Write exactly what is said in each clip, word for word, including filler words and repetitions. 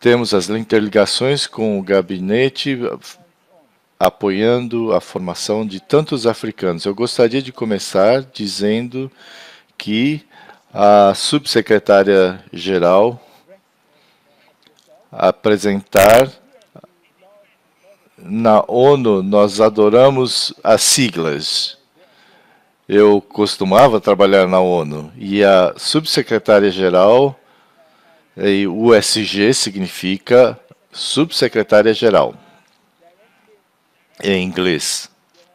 temos as interligações com o gabinete apoiando a formação de tantos africanos. Eu gostaria de começar dizendo que a subsecretária-geral apresentar na ONU, nós adoramos as siglas. Eu costumava trabalhar na ONU e a subsecretária-geral, U S G significa subsecretária-geral em inglês.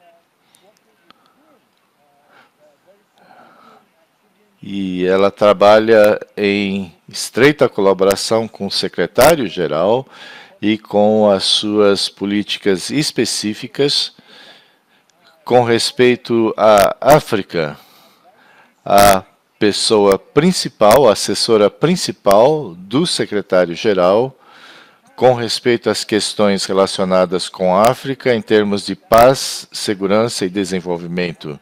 E ela trabalha em estreita colaboração com o secretário-geral e com as suas políticas específicas com respeito à África. A pessoa principal, a assessora principal do secretário-geral, com respeito às questões relacionadas com a África em termos de paz, segurança e desenvolvimento.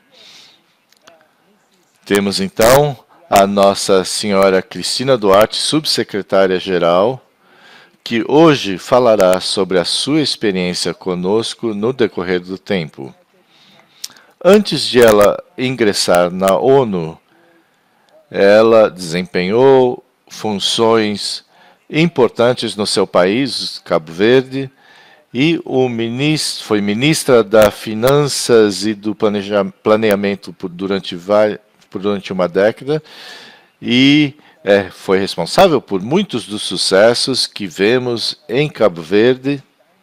Temos, então, a nossa senhora Cristina Duarte, subsecretária-geral, que hoje falará sobre a sua experiência conosco no decorrer do tempo. Antes de ela ingressar na ONU, ela desempenhou funções importantes no seu país, Cabo Verde, e o ministro, foi ministra das Finanças e do Planeamento por, durante, por durante uma década, e é, foi responsável por muitos dos sucessos que vemos em Cabo Verde.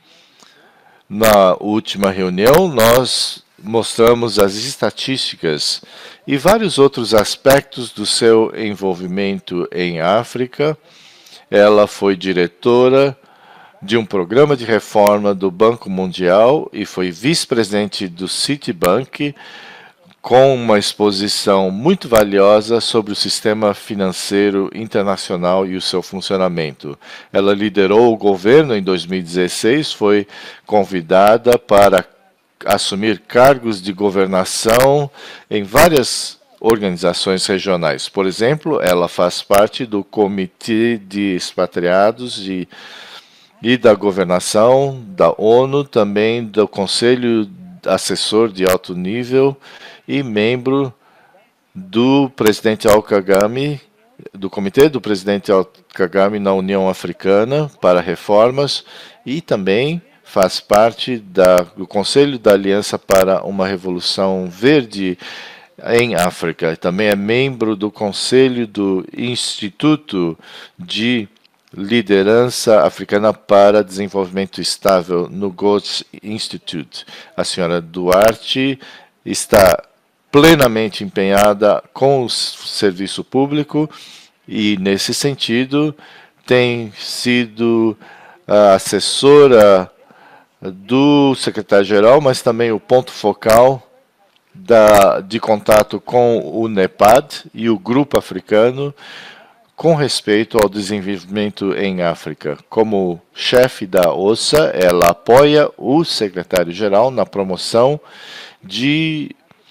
Na última reunião, nós mostramos as estatísticas e vários outros aspectos do seu envolvimento em África. Ela foi diretora de um programa de reforma do Banco Mundial e foi vice-presidente do Citibank, com uma exposição muito valiosa sobre o sistema financeiro internacional e o seu funcionamento. Ela liderou o governo em dois mil e dezesseis, foi convidada para assumir cargos de governação em várias organizações regionais. Por exemplo, ela faz parte do Comitê de Expatriados de, e da Governação da ONU, também do Conselho Assessor de Alto Nível e membro do presidente Al-Kagame, do Comitê do presidente Al-Kagame na União Africana para Reformas e também faz parte da, do Conselho da Aliança para uma Revolução Verde em África. Também é membro do Conselho do Instituto de Liderança Africana para Desenvolvimento Estável no Goethe Institute. A senhora Duarte está plenamente empenhada com o serviço público e, nesse sentido, tem sido a assessora do secretário-geral, mas também o ponto focal da, de contato com o NEPAD e o Grupo Africano com respeito ao desenvolvimento em África. Como chefe da OSA, ela apoia o secretário-geral na promoção de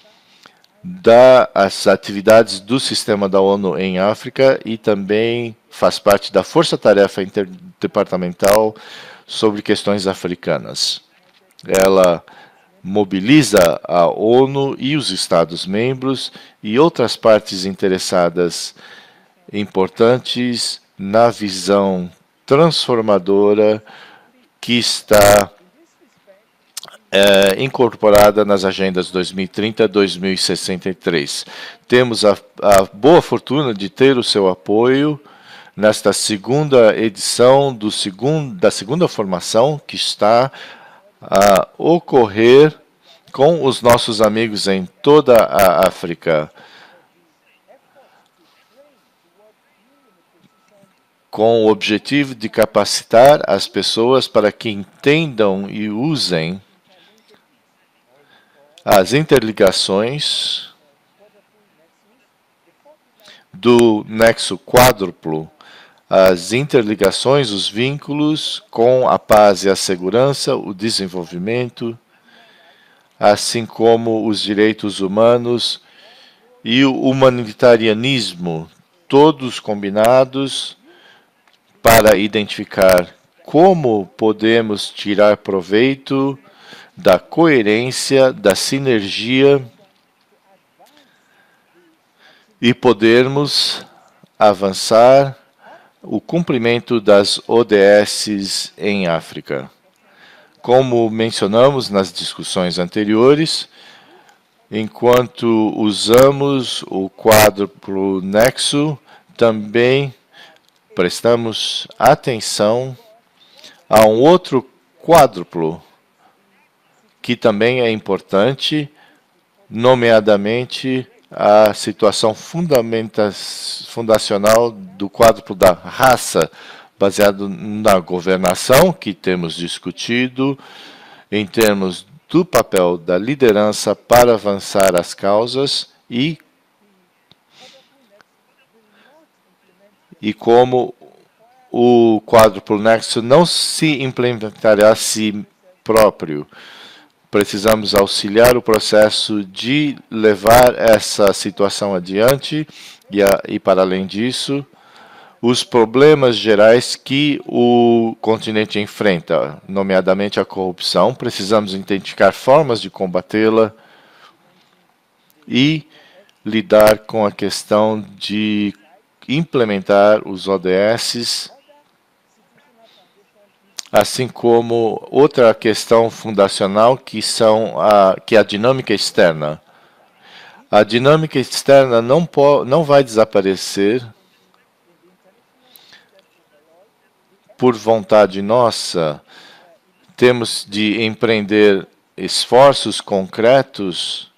das atividades do sistema da ONU em África e também faz parte da força-tarefa interdepartamental sobre questões africanas. Ela mobiliza a ONU e os Estados-membros e outras partes interessadas importantes na visão transformadora que está é, incorporada nas agendas dois mil e trinta a dois mil e sessenta e três. Temos a, a boa fortuna de ter o seu apoio nesta segunda edição do segundo, da segunda formação que está a ocorrer com os nossos amigos em toda a África, com o objetivo de capacitar as pessoas para que entendam e usem as interligações do nexo quádruplo, as interligações, os vínculos com a paz e a segurança, o desenvolvimento, assim como os direitos humanos e o humanitarianismo, todos combinados para identificar como podemos tirar proveito da coerência, da sinergia e podermos avançar o cumprimento das O D S em África. Como mencionamos nas discussões anteriores, enquanto usamos o quádruplo nexo, também prestamos atenção a um outro quádruplo que também é importante, nomeadamente a situação fundacional do quádruplo da raça, baseado na governação que temos discutido, em termos do papel da liderança para avançar as causas e, e como o quádruplo nexo não se implementará a si próprio. Precisamos auxiliar o processo de levar essa situação adiante e, a, e para além disso, os problemas gerais que o continente enfrenta, nomeadamente a corrupção. Precisamos identificar formas de combatê-la e lidar com a questão de implementar os O D S, assim como outra questão fundacional que, são a, que é a dinâmica externa. A dinâmica externa não, po, não vai desaparecer por vontade nossa. Temos de empreender esforços concretos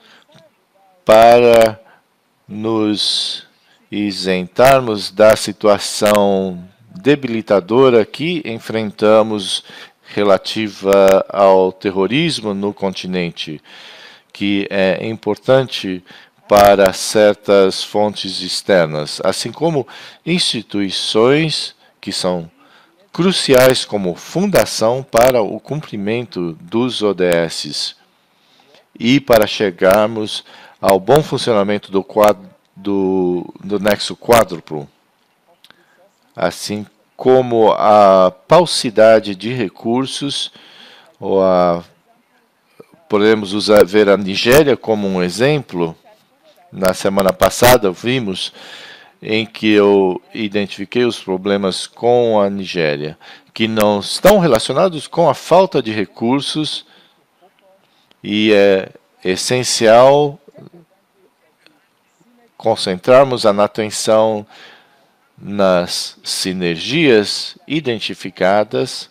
para nos isentarmos da situação debilitadora que enfrentamos relativa ao terrorismo no continente, que é importante para certas fontes externas, assim como instituições que são cruciais como fundação para o cumprimento dos O D S e para chegarmos ao bom funcionamento do, quadro, do, do nexo quádruplo, assim como a paucidade de recursos, ou a, podemos usar, ver a Nigéria como um exemplo. Na semana passada vimos em que eu identifiquei os problemas com a Nigéria, que não estão relacionados com a falta de recursos, e é essencial concentrarmos a atenção nas sinergias identificadas,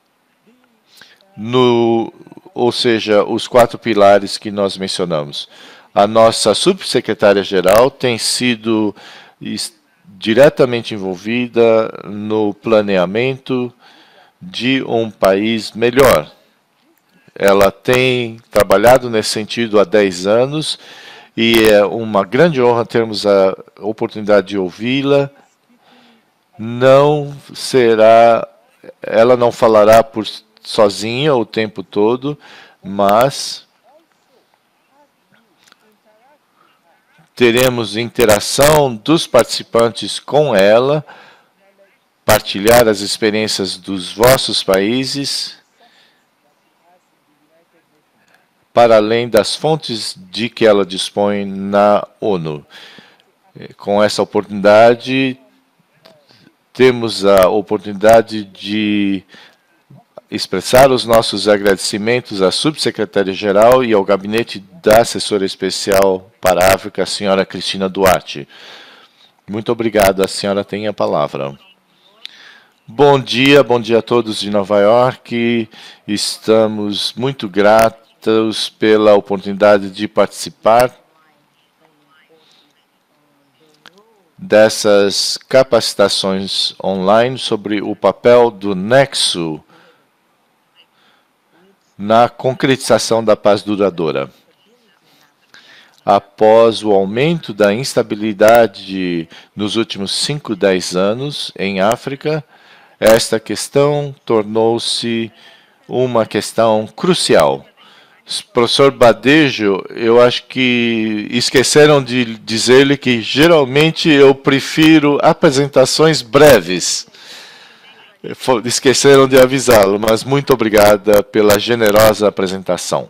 no, ou seja, os quatro pilares que nós mencionamos. A nossa subsecretária-geral tem sido diretamente envolvida no planeamento de um país melhor. Ela tem trabalhado nesse sentido há dez anos e é uma grande honra termos a oportunidade de ouvi-la. Não será, ela não falará por sozinha o tempo todo, mas teremos interação dos participantes com ela, partilhar as experiências dos vossos países, para além das fontes de que ela dispõe na ONU. Com essa oportunidade, temos a oportunidade de expressar os nossos agradecimentos à subsecretária-geral e ao gabinete da assessora especial para a África, a senhora Cristina Duarte. Muito obrigado. A senhora tem a palavra. Bom dia, bom dia a todos de Nova York. Estamos muito gratos pela oportunidade de participar dessas capacitações online sobre o papel do nexo na concretização da paz duradoura. Após o aumento da instabilidade nos últimos cinco, dez anos em África, esta questão tornou-se uma questão crucial. Professor Badejo, eu acho que esqueceram de dizer-lhe que geralmente eu prefiro apresentações breves. Esqueceram de avisá-lo, mas muito obrigada pela generosa apresentação.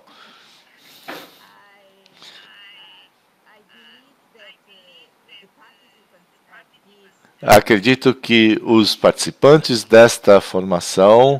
Acredito que os participantes desta formação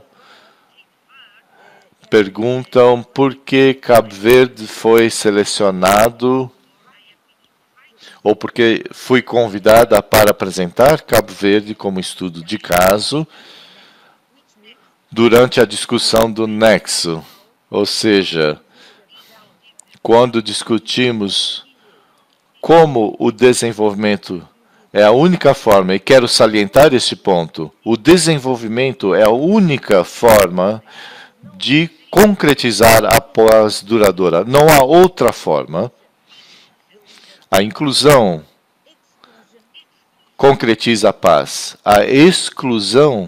perguntam por que Cabo Verde foi selecionado ou porque fui convidada para apresentar Cabo Verde como estudo de caso durante a discussão do nexo, ou seja, quando discutimos como o desenvolvimento é a única forma, e quero salientar esse ponto, o desenvolvimento é a única forma de concretizar a paz duradoura. Não há outra forma. A inclusão concretiza a paz. A exclusão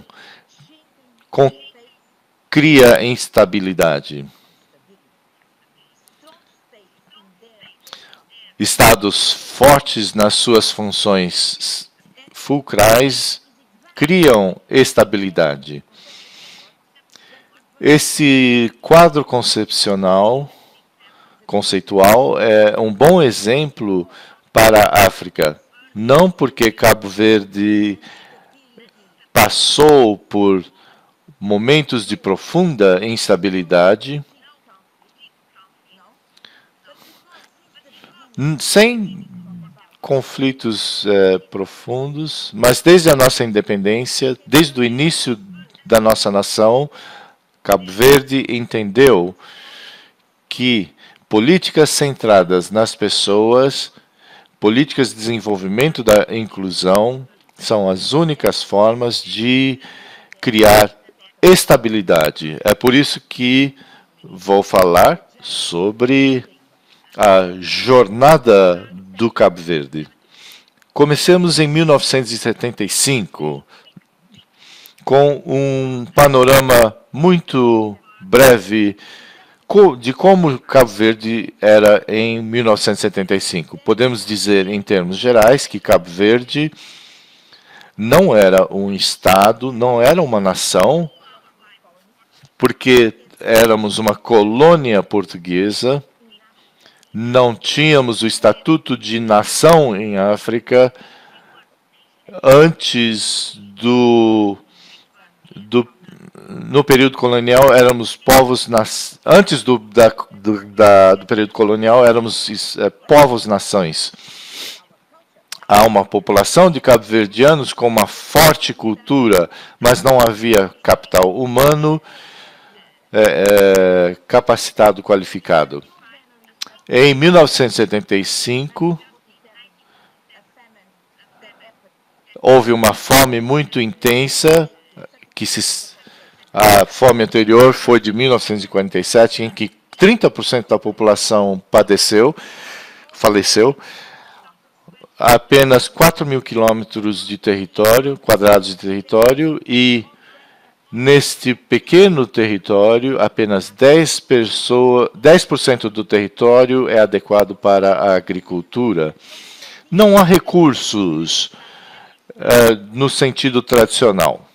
cria instabilidade. Estados fortes nas suas funções fulcrais criam estabilidade. Esse quadro concepcional, conceitual é um bom exemplo para a África. Não porque Cabo Verde passou por momentos de profunda instabilidade, sem conflitos é, profundos, mas desde a nossa independência, desde o início da nossa nação, Cabo Verde entendeu que políticas centradas nas pessoas, políticas de desenvolvimento da inclusão, são as únicas formas de criar estabilidade. É por isso que vou falar sobre a jornada do Cabo Verde. Comecemos em mil novecentos e setenta e cinco, com um panorama muito breve de como Cabo Verde era em mil novecentos e setenta e cinco. Podemos dizer, em termos gerais, que Cabo Verde não era um estado, não era uma nação, porque éramos uma colônia portuguesa, não tínhamos o estatuto de nação em África. Antes do, do no período colonial éramos povos nas, antes do, da, do, da, do período colonial éramos é, povos nações. Há uma população de cabo-verdianos com uma forte cultura, mas não havia capital humano é, é, capacitado, qualificado. Em mil novecentos e setenta e cinco, houve uma fome muito intensa, que se, a fome anterior foi de mil novecentos e quarenta e sete, em que trinta por cento da população padeceu, faleceu. Apenas quatro mil quilômetros de território, quadrados de território, e neste pequeno território, apenas dez por cento do território é adequado para a agricultura. Não há recursos é, no sentido tradicional.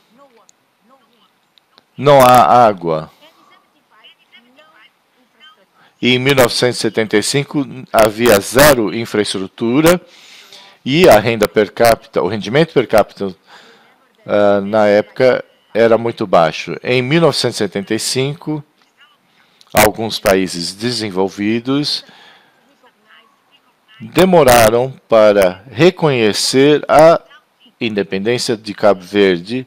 Não há água. E em mil novecentos e setenta e cinco havia zero infraestrutura e a renda per capita, o rendimento per capita uh, na época era muito baixo. Em mil novecentos e setenta e cinco, alguns países desenvolvidos demoraram para reconhecer a independência de Cabo Verde,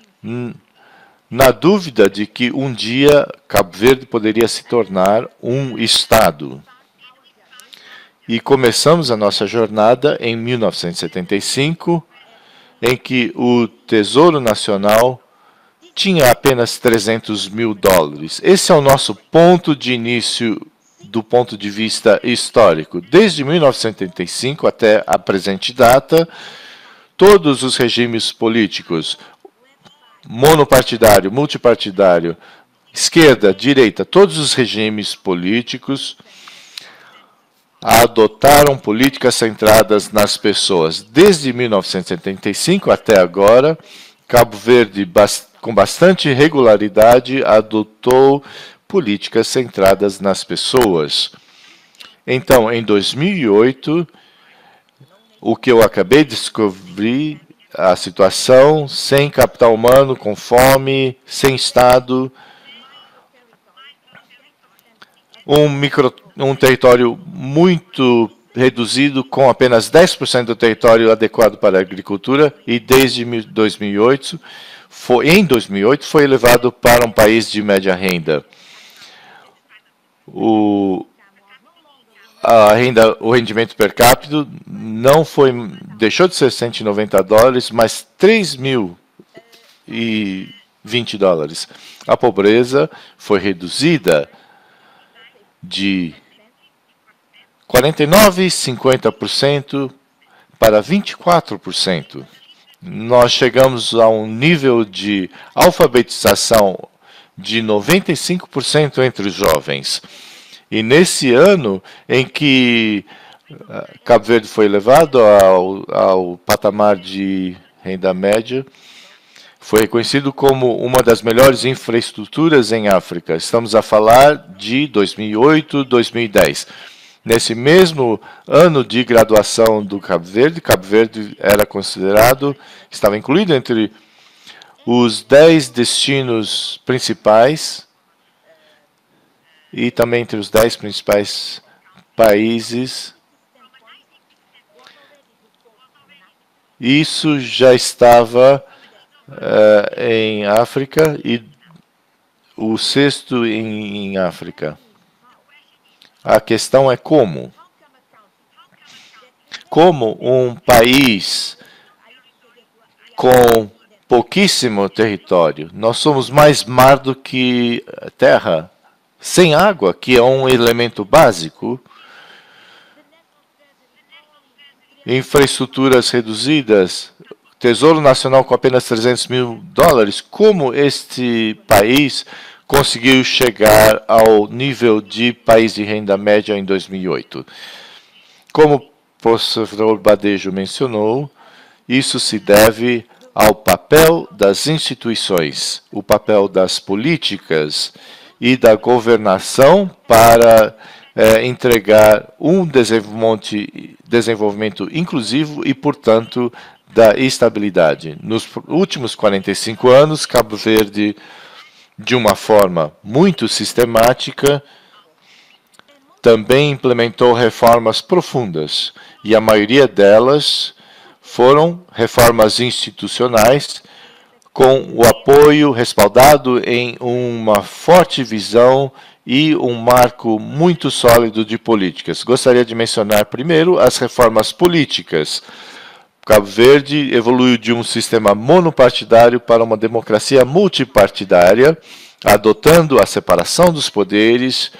na dúvida de que um dia Cabo Verde poderia se tornar um estado. E começamos a nossa jornada em mil novecentos e setenta e cinco, em que o Tesouro Nacional tinha apenas trezentos mil dólares. Esse é o nosso ponto de início do ponto de vista histórico. Desde mil novecentos e setenta e cinco até a presente data, todos os regimes políticos, monopartidário, multipartidário, esquerda, direita, todos os regimes políticos adotaram políticas centradas nas pessoas. Desde mil novecentos e setenta e cinco até agora, Cabo Verde com bastante regularidade, adotou políticas centradas nas pessoas. Então, em dois mil e oito, o que eu acabei de descobrir, a situação sem capital humano, com fome, sem Estado, um, micro, um território muito reduzido, com apenas dez por cento do território adequado para a agricultura, e desde dois mil e oito, foi, em dois mil e oito, foi elevado para um país de média renda. O, a renda, o rendimento per capita não foi, deixou de ser cento e noventa dólares, mas três mil e vinte dólares. A pobreza foi reduzida de quarenta e nove vírgula cinquenta por cento para vinte e quatro por cento. Nós chegamos a um nível de alfabetização de noventa e cinco por cento entre os jovens. E nesse ano em que Cabo Verde foi elevado ao, ao patamar de renda média, foi reconhecido como uma das melhores infraestruturas em África. Estamos a falar de dois mil e oito, dois mil e dez. Nesse mesmo ano de graduação do Cabo Verde, Cabo Verde era considerado, estava incluído entre os dez destinos principais e também entre os dez principais países. Isso já estava uh, em África e o sexto em, em África. A questão é como. Como um país com pouquíssimo território, nós somos mais mar do que terra, sem água, que é um elemento básico, infraestruturas reduzidas, Tesouro Nacional com apenas trezentos mil dólares, como este país conseguiu chegar ao nível de país de renda média em dois mil e oito? Como o professor Badejo mencionou, isso se deve ao papel das instituições, o papel das políticas e da governação para é, entregar um desenvolvimento, desenvolvimento inclusivo e, portanto, da estabilidade. Nos últimos quarenta e cinco anos, Cabo Verde, de uma forma muito sistemática, também implementou reformas profundas, e a maioria delas foram reformas institucionais, com o apoio respaldado em uma forte visão e um marco muito sólido de políticas. Gostaria de mencionar primeiro as reformas políticas. Cabo Verde evoluiu de um sistema monopartidário para uma democracia multipartidária, adotando a separação dos poderes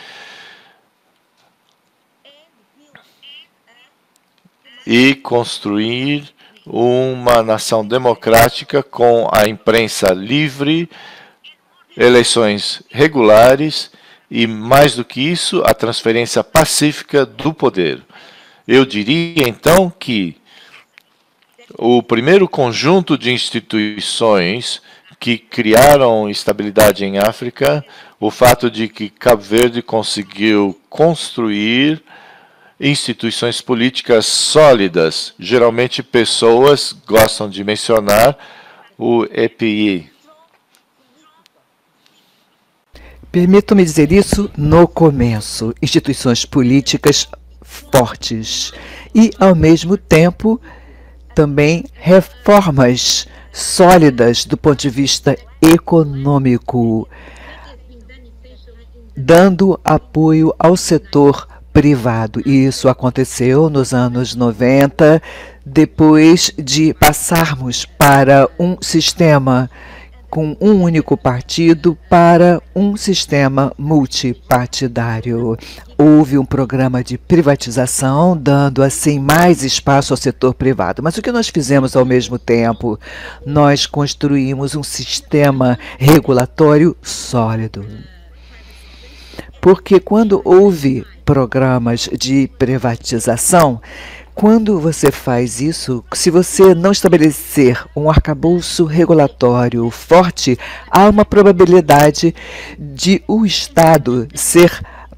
e construir uma nação democrática com a imprensa livre, eleições regulares e, mais do que isso, a transferência pacífica do poder. Eu diria, então, que o primeiro conjunto de instituições que criaram estabilidade em África, o fato de que Cabo Verde conseguiu construir instituições políticas sólidas. Geralmente pessoas gostam de mencionar o E P I. Permitam-me dizer isso no começo. Instituições políticas fortes e, ao mesmo tempo, também reformas sólidas do ponto de vista econômico, dando apoio ao setor privado. E isso aconteceu nos anos noventa, depois de passarmos para um sistema com um único partido para um sistema multipartidário. Houve um programa de privatização, dando assim mais espaço ao setor privado. Mas o que nós fizemos ao mesmo tempo? Nós construímos um sistema regulatório sólido. Porque quando houve programas de privatização, Quando você faz isso, se você não estabelecer um arcabouço regulatório forte, há uma probabilidade de o Estado ser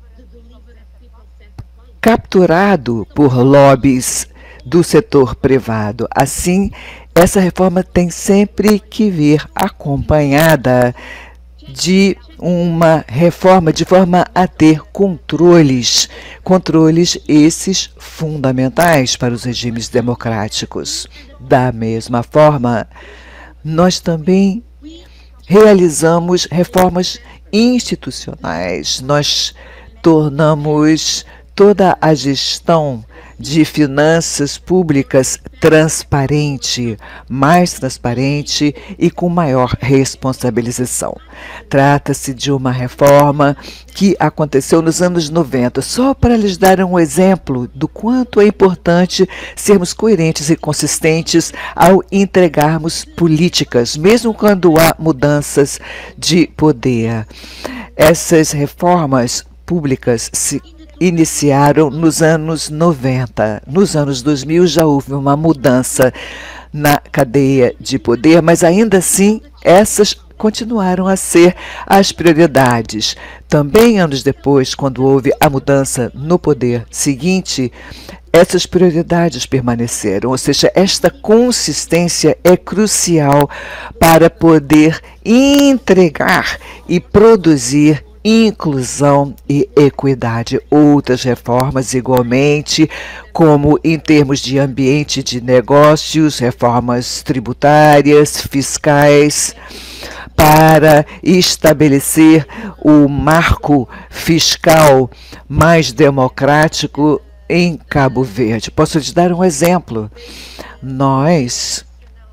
capturado por lobbies do setor privado. Assim, essa reforma tem sempre que vir acompanhada de uma reforma de forma a ter controles, controles esses fundamentais para os regimes democráticos. Da mesma forma, nós também realizamos reformas institucionais. Nós tornamos toda a gestão de finanças públicas transparente, mais transparente e com maior responsabilização. Trata-se de uma reforma que aconteceu nos anos noventa, só para lhes dar um exemplo do quanto é importante sermos coerentes e consistentes ao entregarmos políticas, mesmo quando há mudanças de poder. Essas reformas públicas se iniciaram nos anos noventa. Nos anos dois mil já houve uma mudança na cadeia de poder, mas ainda assim essas continuaram a ser as prioridades. Também anos depois, quando houve a mudança no poder seguinte, essas prioridades permaneceram, ou seja, esta consistência é crucial para poder entregar e produzir inclusão e equidade. Outras reformas igualmente, como em termos de ambiente de negócios, reformas tributárias, fiscais, para estabelecer o marco fiscal mais democrático em Cabo Verde. Posso te dar um exemplo? Nós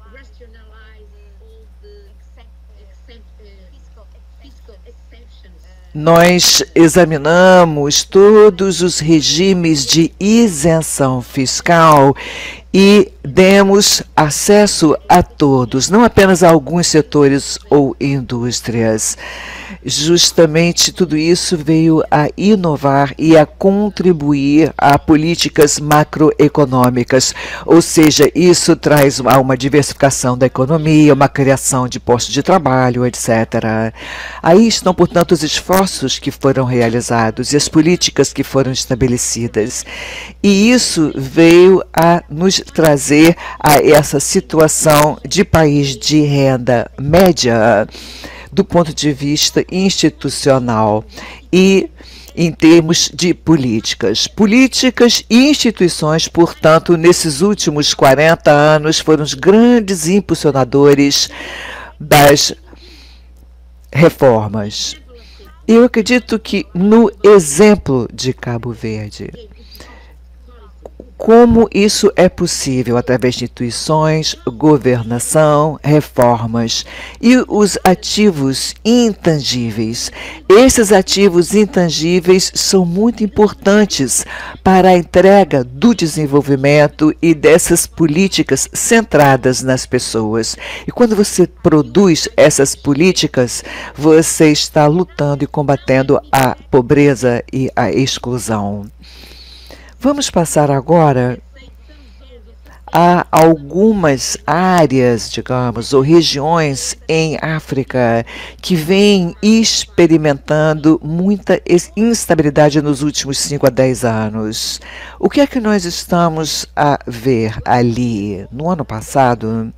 Nós examinamos todos os regimes de isenção fiscal e demos acesso a todos, não apenas a alguns setores ou indústrias. Justamente tudo isso veio a inovar e a contribuir a políticas macroeconômicas, ou seja, isso traz a uma diversificação da economia, uma criação de postos de trabalho, etcétera. Aí estão, portanto, os esforços que foram realizados e as políticas que foram estabelecidas. E isso veio a nos trazer a essa situação de país de renda média, do ponto de vista institucional e em termos de políticas. Políticas e instituições, portanto, nesses últimos quarenta anos, foram os grandes impulsionadores das reformas. Eu acredito que no exemplo de Cabo Verde, como isso é possível através de instituições, governação, reformas e os ativos intangíveis. Esses ativos intangíveis são muito importantes para a entrega do desenvolvimento e dessas políticas centradas nas pessoas. E quando você produz essas políticas, você está lutando e combatendo a pobreza e a exclusão. Vamos passar agora a algumas áreas, digamos, ou regiões em África que vêm experimentando muita instabilidade nos últimos cinco a dez anos. O que é que nós estamos a ver ali? No ano passado,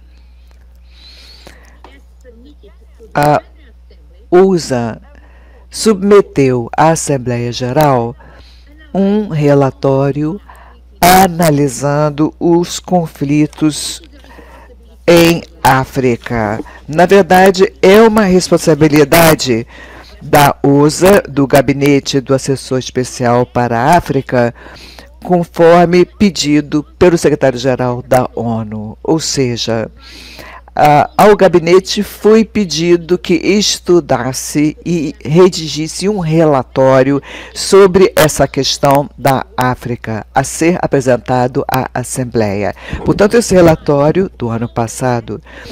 a U S A submeteu à Assembleia Geral um relatório analisando os conflitos em África. Na verdade, é uma responsabilidade da U S A, do Gabinete do Assessor Especial para a África, conforme pedido pelo secretário-geral da ONU. Ou seja, Uh, ao gabinete foi pedido que estudasse e redigisse um relatório sobre essa questão da África a ser apresentado à Assembleia. Portanto, esse relatório do ano passado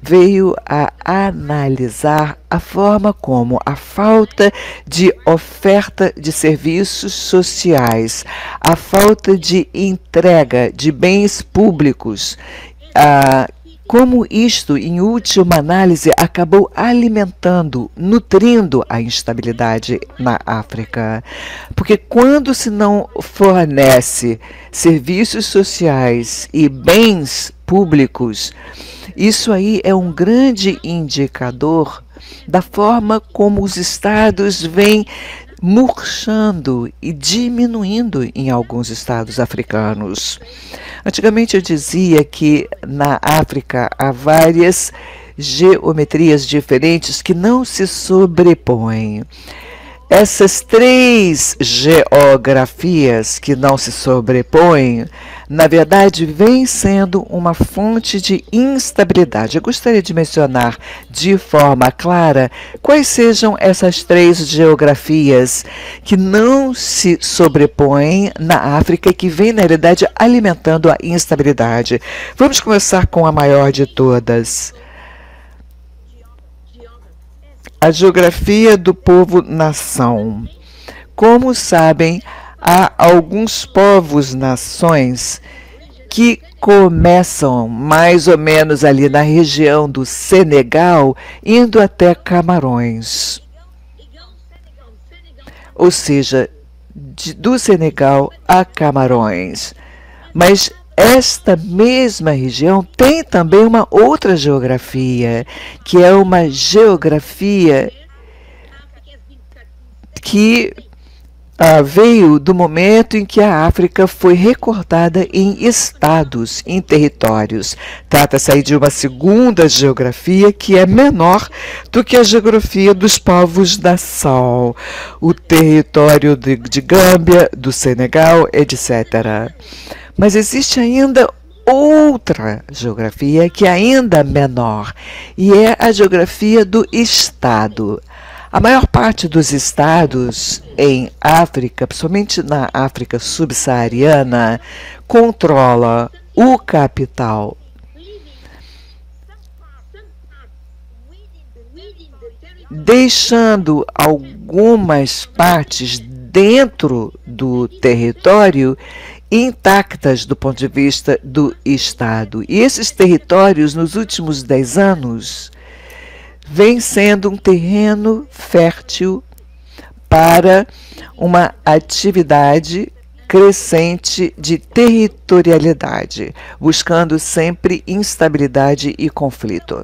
veio a analisar a forma como a falta de oferta de serviços sociais, a falta de entrega de bens públicos, a como isto, em última análise, acabou alimentando, nutrindo a instabilidade na África. Porque quando se não fornece serviços sociais e bens públicos, isso aí é um grande indicador da forma como os estados vêm murchando e diminuindo em alguns estados africanos. Antigamente eu dizia que na África há várias geometrias diferentes que não se sobrepõem. Essas três geografias que não se sobrepõem, na verdade, vem sendo uma fonte de instabilidade. Eu gostaria de mencionar de forma clara quais sejam essas três geografias que não se sobrepõem na África e que vem, na realidade, alimentando a instabilidade. Vamos começar com a maior de todas. A geografia do povo-nação. Como sabem, há alguns povos-nações que começam mais ou menos ali na região do Senegal, indo até Camarões. Ou seja, de, do Senegal a Camarões. Mas esta mesma região tem também uma outra geografia, que é uma geografia que ah, veio do momento em que a África foi recortada em estados, em territórios. Trata-se aí de uma segunda geografia que é menor do que a geografia dos povos-nação, o território de, de Gâmbia, do Senegal, etcétera. Mas existe ainda outra geografia que é ainda menor, e é a geografia do Estado. A maior parte dos estados em África, principalmente na África subsaariana, controla o capital. Deixando algumas partes dentro do território intactas do ponto de vista do Estado. E esses territórios, nos últimos dez anos, vêm sendo um terreno fértil para uma atividade crescente de territorialidade, buscando sempre instabilidade e conflito.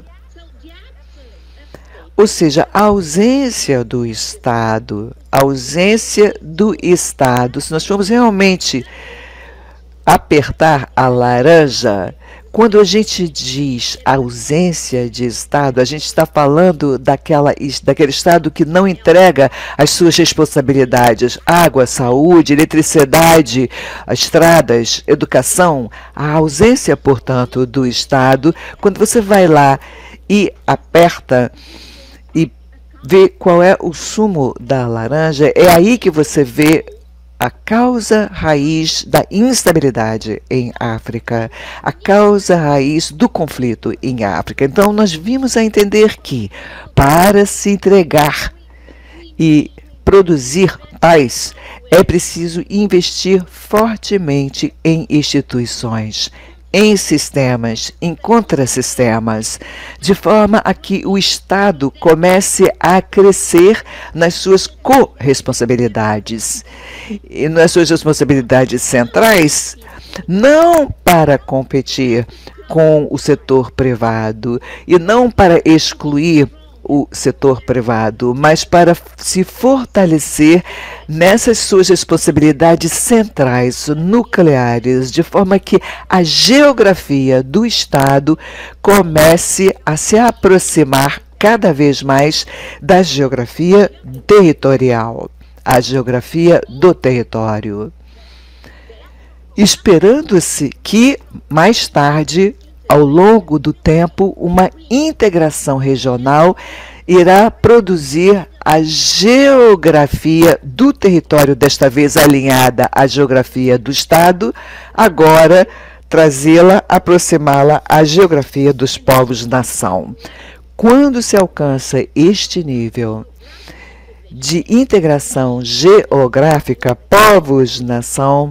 Ou seja, a ausência do Estado, a ausência do Estado, se nós formos realmente apertar a laranja, quando a gente diz ausência de Estado, a gente está falando daquela, daquele Estado que não entrega as suas responsabilidades, água, saúde, eletricidade, estradas, educação. A ausência, portanto, do Estado, quando você vai lá e aperta e vê qual é o sumo da laranja, é aí que você vê a causa raiz da instabilidade em África, a causa raiz do conflito em África. Então, nós vimos a entender que, para se entregar e produzir paz, é preciso investir fortemente em instituições, em sistemas, em contrassistemas, de forma a que o Estado comece a crescer nas suas corresponsabilidades e nas suas responsabilidades centrais, não para competir com o setor privado e não para excluir o setor privado, mas para se fortalecer nessas suas responsabilidades centrais, nucleares, de forma que a geografia do Estado comece a se aproximar cada vez mais da geografia territorial, a geografia do território. Esperando-se que, mais tarde, ao longo do tempo, uma integração regional irá produzir a geografia do território, desta vez alinhada à geografia do Estado, agora trazê-la, aproximá-la à geografia dos povos-nação. Quando se alcança este nível de integração geográfica, povos-nação,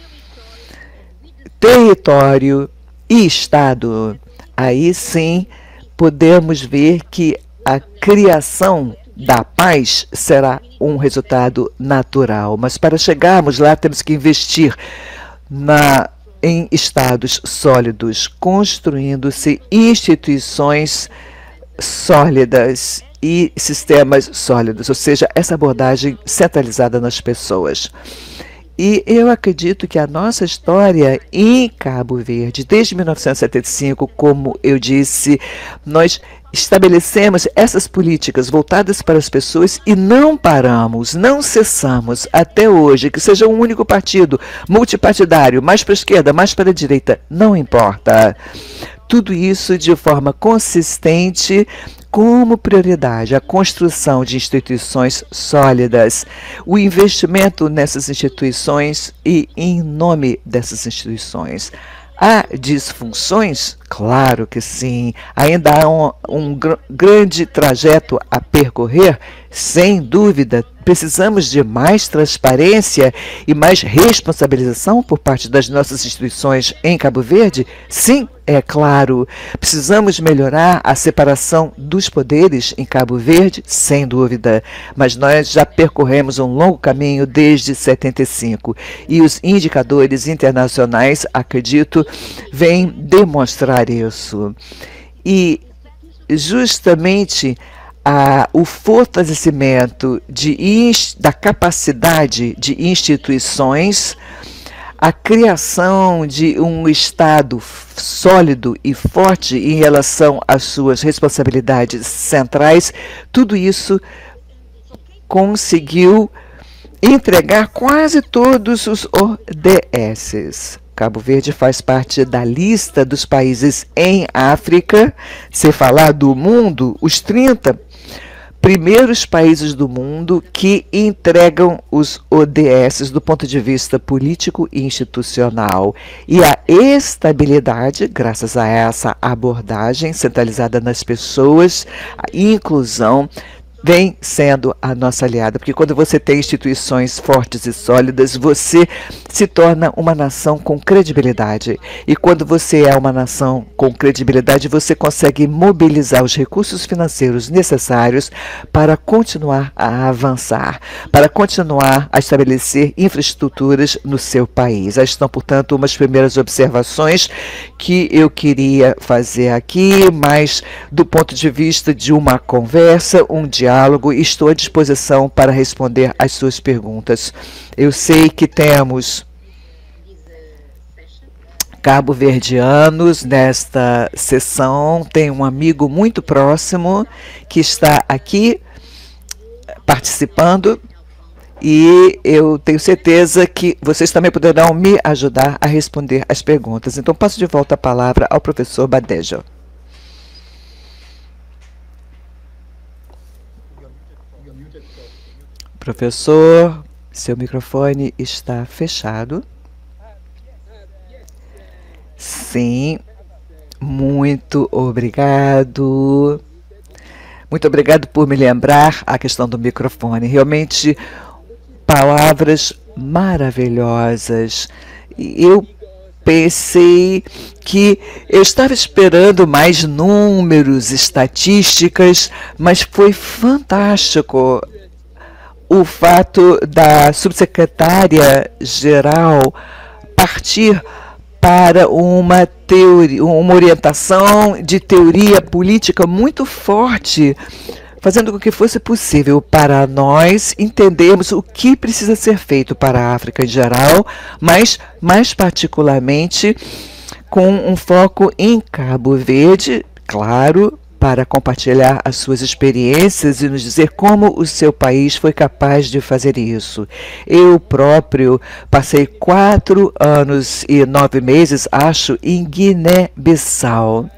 território e Estado, aí sim podemos ver que a criação da paz será um resultado natural. Mas para chegarmos lá, temos que investir na, em estados sólidos, construindo-se instituições sólidas e sistemas sólidos, ou seja, essa abordagem centralizada nas pessoas. E eu acredito que a nossa história em Cabo Verde, desde mil novecentos e setenta e cinco, como eu disse, nós estabelecemos essas políticas voltadas para as pessoas e não paramos, não cessamos até hoje, que seja um único partido, multipartidário, mais para a esquerda, mais para a direita, não importa. Tudo isso de forma consistente, como prioridade a construção de instituições sólidas, o investimento nessas instituições e em nome dessas instituições. Há disfunções? Claro que sim. Ainda há um, um gr grande trajeto a percorrer? Sem dúvida. Precisamos de mais transparência e mais responsabilização por parte das nossas instituições em Cabo Verde? Sim, é claro. Precisamos melhorar a separação dos poderes em Cabo Verde? Sem dúvida. Mas nós já percorremos um longo caminho desde setenta e cinco e os indicadores internacionais, acredito, vêm demonstrar isso. E justamente a, o fortalecimento de, da capacidade de instituições, a criação de um Estado sólido e forte em relação às suas responsabilidades centrais, tudo isso conseguiu entregar quase todos os O D S. Cabo Verde faz parte da lista dos países em África. Se falar do mundo, os trinta primeiros países do mundo que entregam os O D S do ponto de vista político e institucional. E a estabilidade, graças a essa abordagem centralizada nas pessoas, a inclusão, vem sendo a nossa aliada, porque quando você tem instituições fortes e sólidas, você se torna uma nação com credibilidade. E quando você é uma nação com credibilidade, você consegue mobilizar os recursos financeiros necessários para continuar a avançar, para continuar a estabelecer infraestruturas no seu país. Aí estão, portanto, umas primeiras observações que eu queria fazer aqui, mas do ponto de vista de uma conversa, um diálogo, estou à disposição para responder às suas perguntas. Eu sei que temos cabo-verdianos nesta sessão, tem um amigo muito próximo que está aqui participando e eu tenho certeza que vocês também poderão me ajudar a responder às perguntas. Então, passo de volta a palavra ao professor Badejo. Professor, seu microfone está fechado. Sim, muito obrigado. Muito obrigado por me lembrar a questão do microfone. Realmente, palavras maravilhosas. Eu pensei que eu estava esperando mais números, estatísticas, mas foi fantástico o fato da subsecretária-geral partir para uma teoria, uma orientação de teoria política muito forte, fazendo com que fosse possível para nós entendermos o que precisa ser feito para a África em geral, mas mais particularmente com um foco em Cabo Verde, claro, para compartilhar as suas experiências e nos dizer como o seu país foi capaz de fazer isso. Eu próprio passei quatro anos e nove meses, acho, em Guiné-Bissau.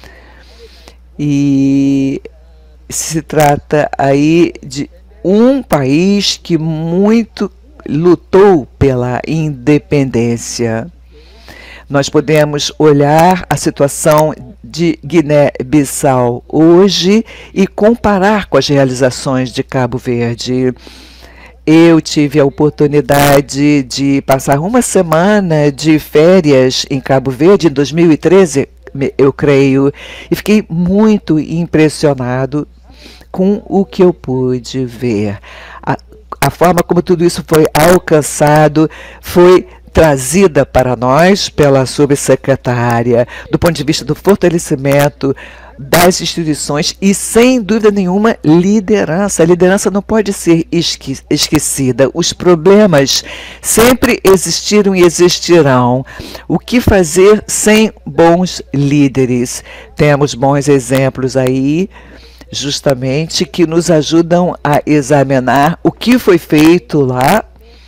E se trata aí de um país que muito lutou pela independência. Nós podemos olhar a situação de Guiné-Bissau hoje e comparar com as realizações de Cabo Verde. Eu tive a oportunidade de passar uma semana de férias em Cabo Verde em dois mil e treze, eu creio, e fiquei muito impressionado com o que eu pude ver. A, a forma como tudo isso foi alcançado foi trazida para nós pela subsecretária, do ponto de vista do fortalecimento das instituições e, sem dúvida nenhuma, liderança. A liderança não pode ser esque esquecida. Os problemas sempre existiram e existirão. O que fazer sem bons líderes? Temos bons exemplos aí, justamente, que nos ajudam a examinar o que foi feito lá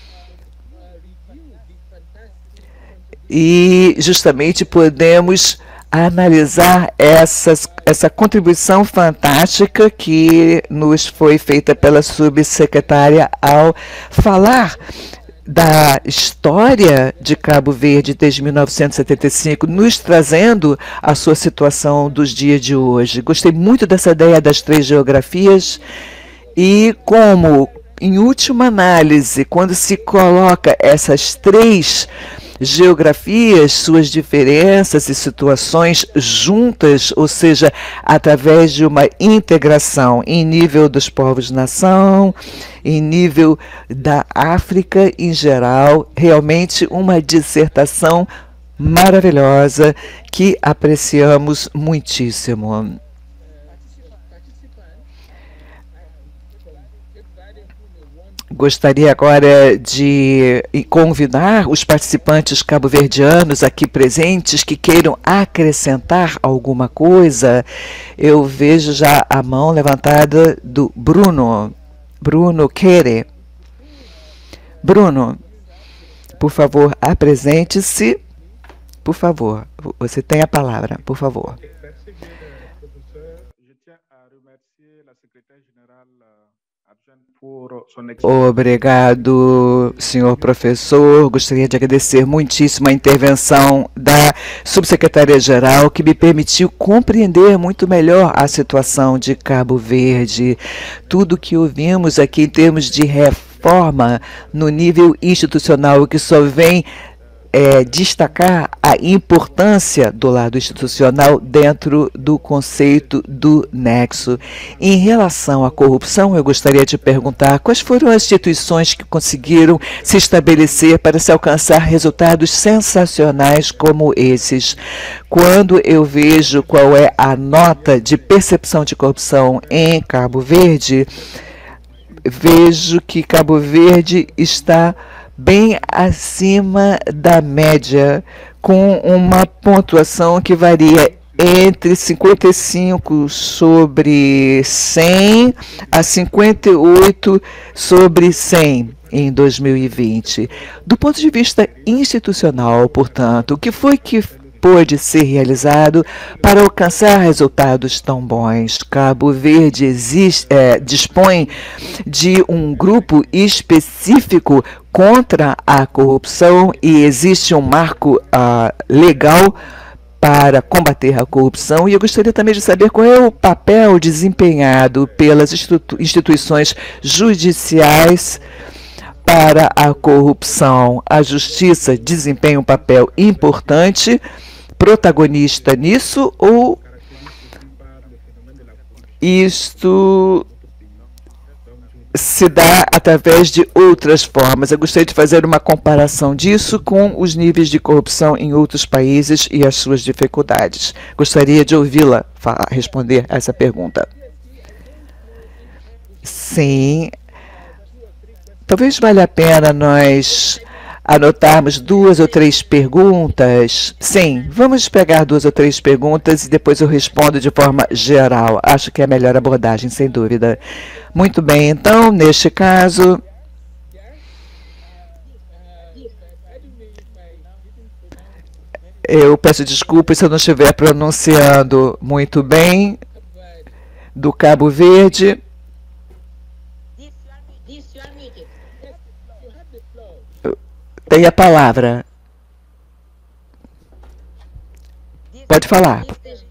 e, justamente, podemos analisar essas, essa contribuição fantástica que nos foi feita pela subsecretária ao falar da história de Cabo Verde desde mil novecentos e setenta e cinco, nos trazendo a sua situação dos dias de hoje. Gostei muito dessa ideia das três geografias e como, em última análise, quando se coloca essas três geografias, suas diferenças e situações juntas, ou seja, através de uma integração em nível dos povos-nação, em nível da África em geral, realmente uma dissertação maravilhosa que apreciamos muitíssimo. Gostaria agora de convidar os participantes cabo-verdianos aqui presentes que queiram acrescentar alguma coisa. Eu vejo já a mão levantada do Bruno. Bruno Quere. Bruno, por favor, apresente-se. Por favor, você tem a palavra, por favor. Obrigado, senhor professor. Gostaria de agradecer muitíssimo a intervenção da subsecretária-geral, que me permitiu compreender muito melhor a situação de Cabo Verde. Tudo que ouvimos aqui em termos de reforma no nível institucional, que só vem É, destacar a importância do lado institucional dentro do conceito do nexo. Em relação à corrupção, eu gostaria de perguntar quais foram as instituições que conseguiram se estabelecer para se alcançar resultados sensacionais como esses. Quando eu vejo qual é a nota de percepção de corrupção em Cabo Verde, vejo que Cabo Verde está bem acima da média, com uma pontuação que varia entre cinquenta e cinco sobre cem a cinquenta e oito sobre cem em dois mil e vinte. Do ponto de vista institucional, portanto, o que foi que pôde ser realizado para alcançar resultados tão bons? Cabo Verde existe, é, dispõe de um grupo específico contra a corrupção e existe um marco uh, legal para combater a corrupção. E eu gostaria também de saber qual é o papel desempenhado pelas institu- instituições judiciais para a corrupção. A justiça desempenha um papel importante, protagonista nisso, ou isto se dá através de outras formas? Eu gostaria de fazer uma comparação disso com os níveis de corrupção em outros países e as suas dificuldades. Gostaria de ouvi-la responder a essa pergunta. Sim. Talvez valha a pena nós anotarmos duas ou três perguntas. Sim, vamos pegar duas ou três perguntas e depois eu respondo de forma geral. Acho que é a melhor abordagem, sem dúvida. Muito bem, então, neste caso, eu peço desculpas se eu não estiver pronunciando muito bem, do Cabo Verde. Tem a palavra. Pode falar.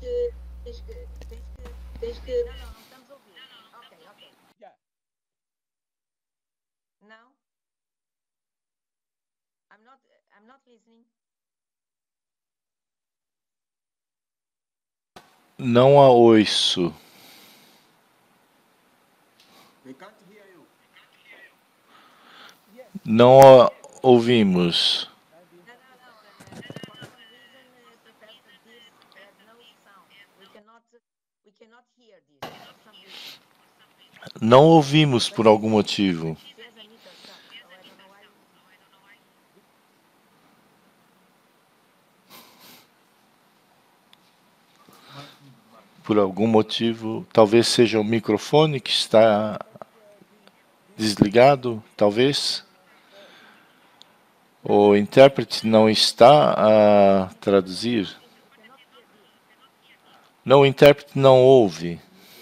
Não a ouço. Não a ouvimos. Não ouvimos por algum motivo. Por algum motivo, talvez seja o microfone que está desligado, talvez. O intérprete não está a traduzir. Não, o intérprete não ouve.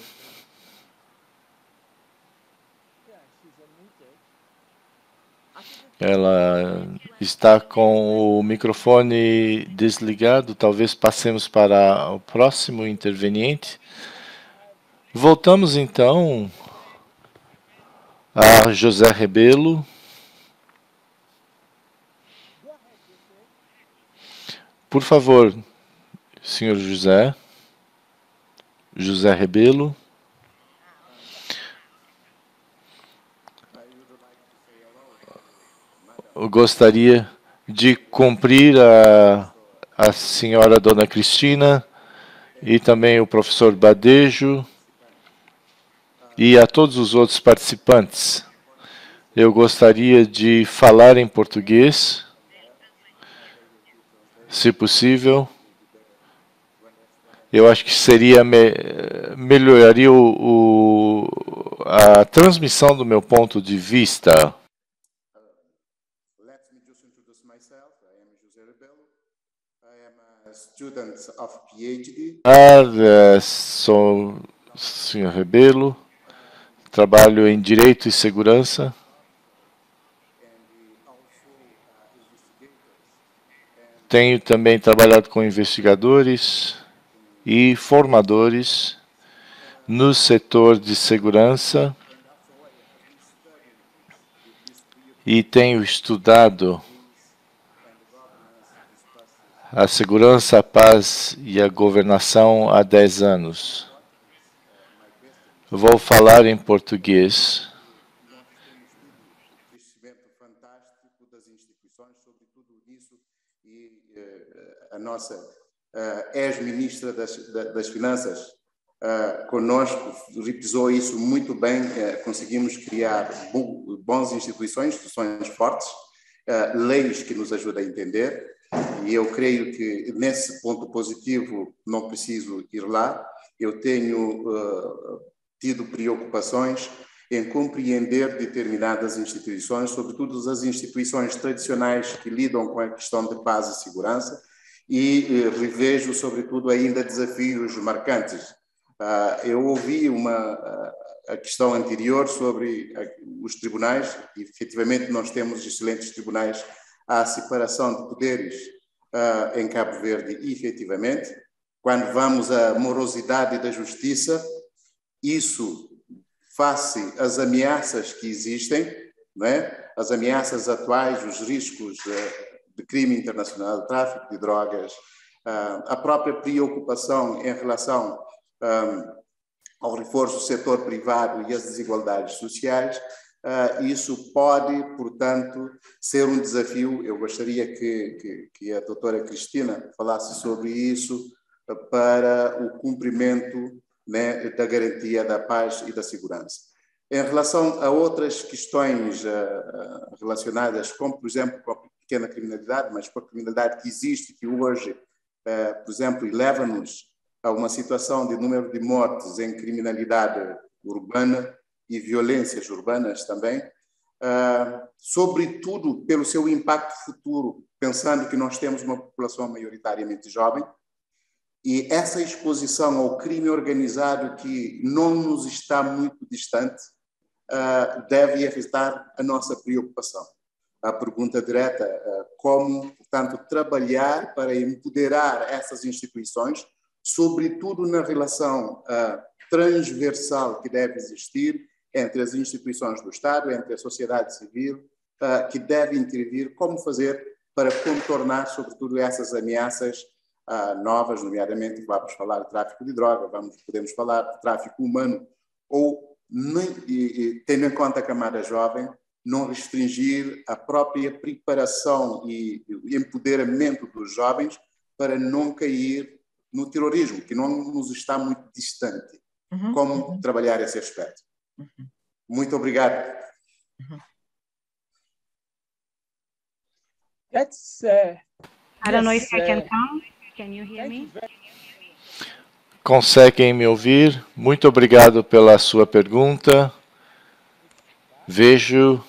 Ela está com o microfone desligado. Talvez passemos para o próximo interveniente. Voltamos então a José Rebelo. Por favor, senhor José. José Rebelo. Eu gostaria de cumprir a, a senhora Dona Cristina e também o professor Badejo e a todos os outros participantes. Eu gostaria de falar em português, se possível. Eu acho que seria me, melhoraria o, o, a transmissão do meu ponto de vista. Ah, sou senhor Rebelo, trabalho em Direito e Segurança. Tenho também trabalhado com investigadores e formadores no setor de segurança e tenho estudado a segurança, a paz e a governação há dez anos. Vou falar em português. A nossa uh, ex-ministra das, das Finanças uh, conosco repisou isso muito bem. Uh, conseguimos criar bo bons instituições, instituições fortes, uh, leis que nos ajudam a entender. E eu creio que nesse ponto positivo não preciso ir lá. Eu tenho uh, tido preocupações em compreender determinadas instituições, sobretudo as instituições tradicionais que lidam com a questão de paz e segurança, e eh, revejo, sobretudo, ainda desafios marcantes. Uh, eu ouvi uma, uh, a questão anterior sobre uh, os tribunais, e efetivamente nós temos excelentes tribunais. Há a separação de poderes uh, em Cabo Verde, e efetivamente, quando vamos à morosidade da justiça, isso face às ameaças que existem, não é? As ameaças atuais, os riscos uh, de crime internacional, tráfico de drogas, uh, a própria preocupação em relação um, ao reforço do setor privado e as desigualdades sociais, uh, isso pode, portanto, ser um desafio. Eu gostaria que, que, que a doutora Cristina falasse sobre isso uh, para o cumprimento, né, da garantia da paz e da segurança. Em relação a outras questões uh, relacionadas, como, por exemplo, com a pequena criminalidade, mas com a criminalidade que existe, que hoje, uh, por exemplo, leva-nos a uma situação de número de mortes em criminalidade urbana e violências urbanas também, uh, sobretudo pelo seu impacto futuro, pensando que nós temos uma população maioritariamente jovem, e essa exposição ao crime organizado que não nos está muito distante, Uh, deve afetar a nossa preocupação. a pergunta direta, como, portanto, trabalhar para empoderar essas instituições, sobretudo na relação transversal que deve existir entre as instituições do Estado, entre a sociedade civil, que deve intervir, como fazer para contornar, sobretudo, essas ameaças novas, nomeadamente, vamos falar de tráfico de droga, vamos, podemos falar de tráfico humano, ou, tendo em conta a camada jovem, não restringir a própria preparação e empoderamento dos jovens para não cair no terrorismo, que não nos está muito distante. Uhum, Como uhum. trabalhar esse aspecto? Uhum. Muito obrigado. Uhum. That's, uh, I don't know yes, if I can uh, come. Can you hear me? Conseguem me ouvir? Muito obrigado pela sua pergunta. Vejo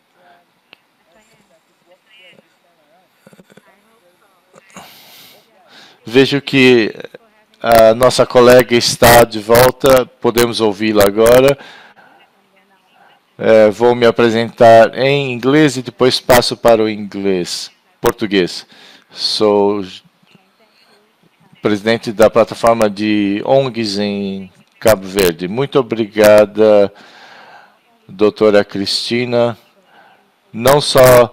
Vejo que a nossa colega está de volta, podemos ouvi-la agora. É, vou me apresentar em inglês e depois passo para o inglês, português. Sou presidente da plataforma de O N Gs em Cabo Verde. Muito obrigada, doutora Cristina, não só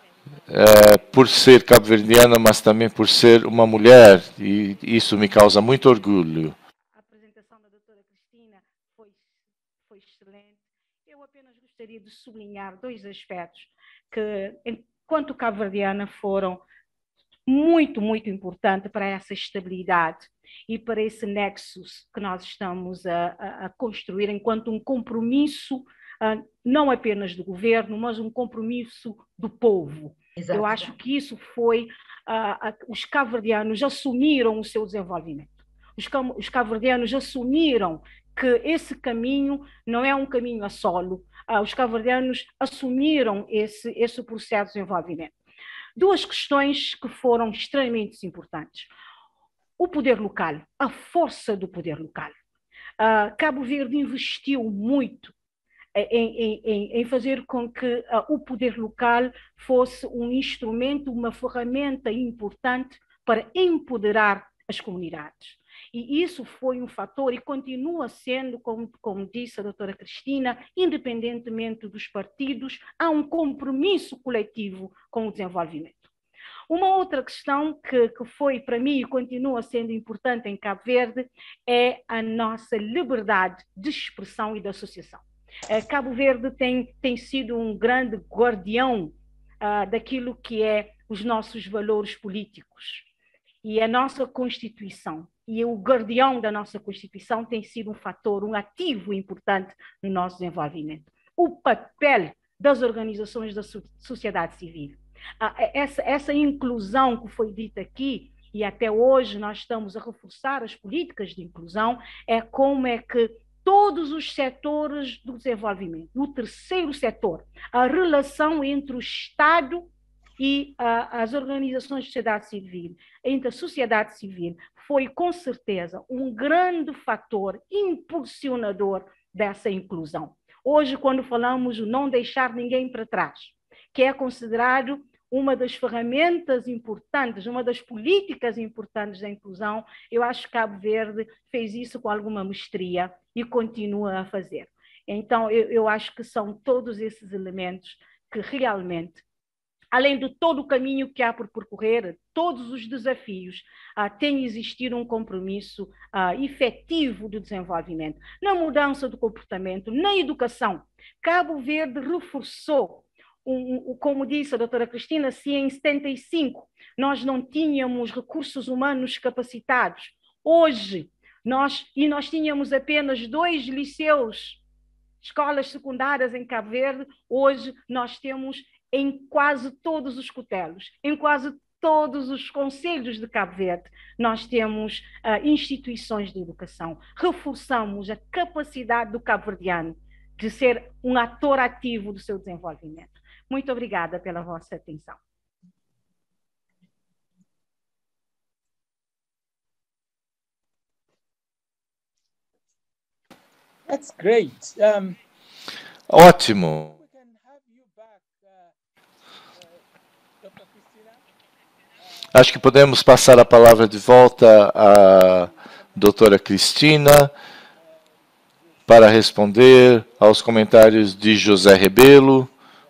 É, por ser cabo-verdiana, mas também por ser uma mulher, e isso me causa muito orgulho. A apresentação da doutora Cristina foi, foi excelente. Eu apenas gostaria de sublinhar dois aspectos que, enquanto cabo-verdiana, foram muito, muito importantes para essa estabilidade e para esse nexus que nós estamos a, a, a construir enquanto um compromisso, uh, não apenas do governo, mas um compromisso do povo. Exato. Eu acho que isso foi, uh, uh, os cabo-verdianos assumiram o seu desenvolvimento. Os, os cabo-verdianos assumiram que esse caminho não é um caminho a solo. Uh, os cabo-verdianos assumiram esse, esse processo de desenvolvimento. Duas questões que foram extremamente importantes. O poder local, a força do poder local. Uh, Cabo Verde investiu muito Em, em, em fazer com que uh, o poder local fosse um instrumento, uma ferramenta importante para empoderar as comunidades. E isso foi um fator e continua sendo, como, como disse a doutora Cristina, independentemente dos partidos, há um compromisso coletivo com o desenvolvimento. Uma outra questão que, que foi para mim e continua sendo importante em Cabo Verde é a nossa liberdade de expressão e de associação. Cabo Verde tem, tem sido um grande guardião uh, daquilo que é os nossos valores políticos. E a nossa Constituição, e o guardião da nossa Constituição tem sido um fator, um ativo importante no nosso desenvolvimento. O papel das organizações da sociedade civil. Uh, essa, essa inclusão que foi dita aqui, e até hoje nós estamos a reforçar as políticas de inclusão, é como é que todos os setores do desenvolvimento, no terceiro setor, a relação entre o Estado e uh, as organizações de sociedade civil, entre a sociedade civil, foi com certeza um grande fator impulsionador dessa inclusão. Hoje, quando falamos de não deixar ninguém para trás, que é considerado uma das ferramentas importantes, uma das políticas importantes da inclusão, eu acho que Cabo Verde fez isso com alguma mestria e continua a fazer. Então, eu, eu acho que são todos esses elementos que realmente, além de todo o caminho que há por percorrer, todos os desafios, uh, tem existido um compromisso uh, efetivo de desenvolvimento, na mudança do comportamento, na educação. Cabo Verde reforçou, um, um, como disse a doutora Cristina, se em setenta e cinco nós não tínhamos recursos humanos capacitados, hoje, nós, e nós tínhamos apenas dois liceus, escolas secundárias em Cabo Verde, hoje nós temos em quase todos os cotelos, em quase todos os concelhos de Cabo Verde, nós temos uh, instituições de educação. Reforçamos a capacidade do cabo-verdiano de ser um ator ativo do seu desenvolvimento. Muito obrigada pela vossa atenção. That's great. Um... Ótimo. Acho que podemos passar a palavra de volta à doutora Cristina para responder aos comentários de José Rebelo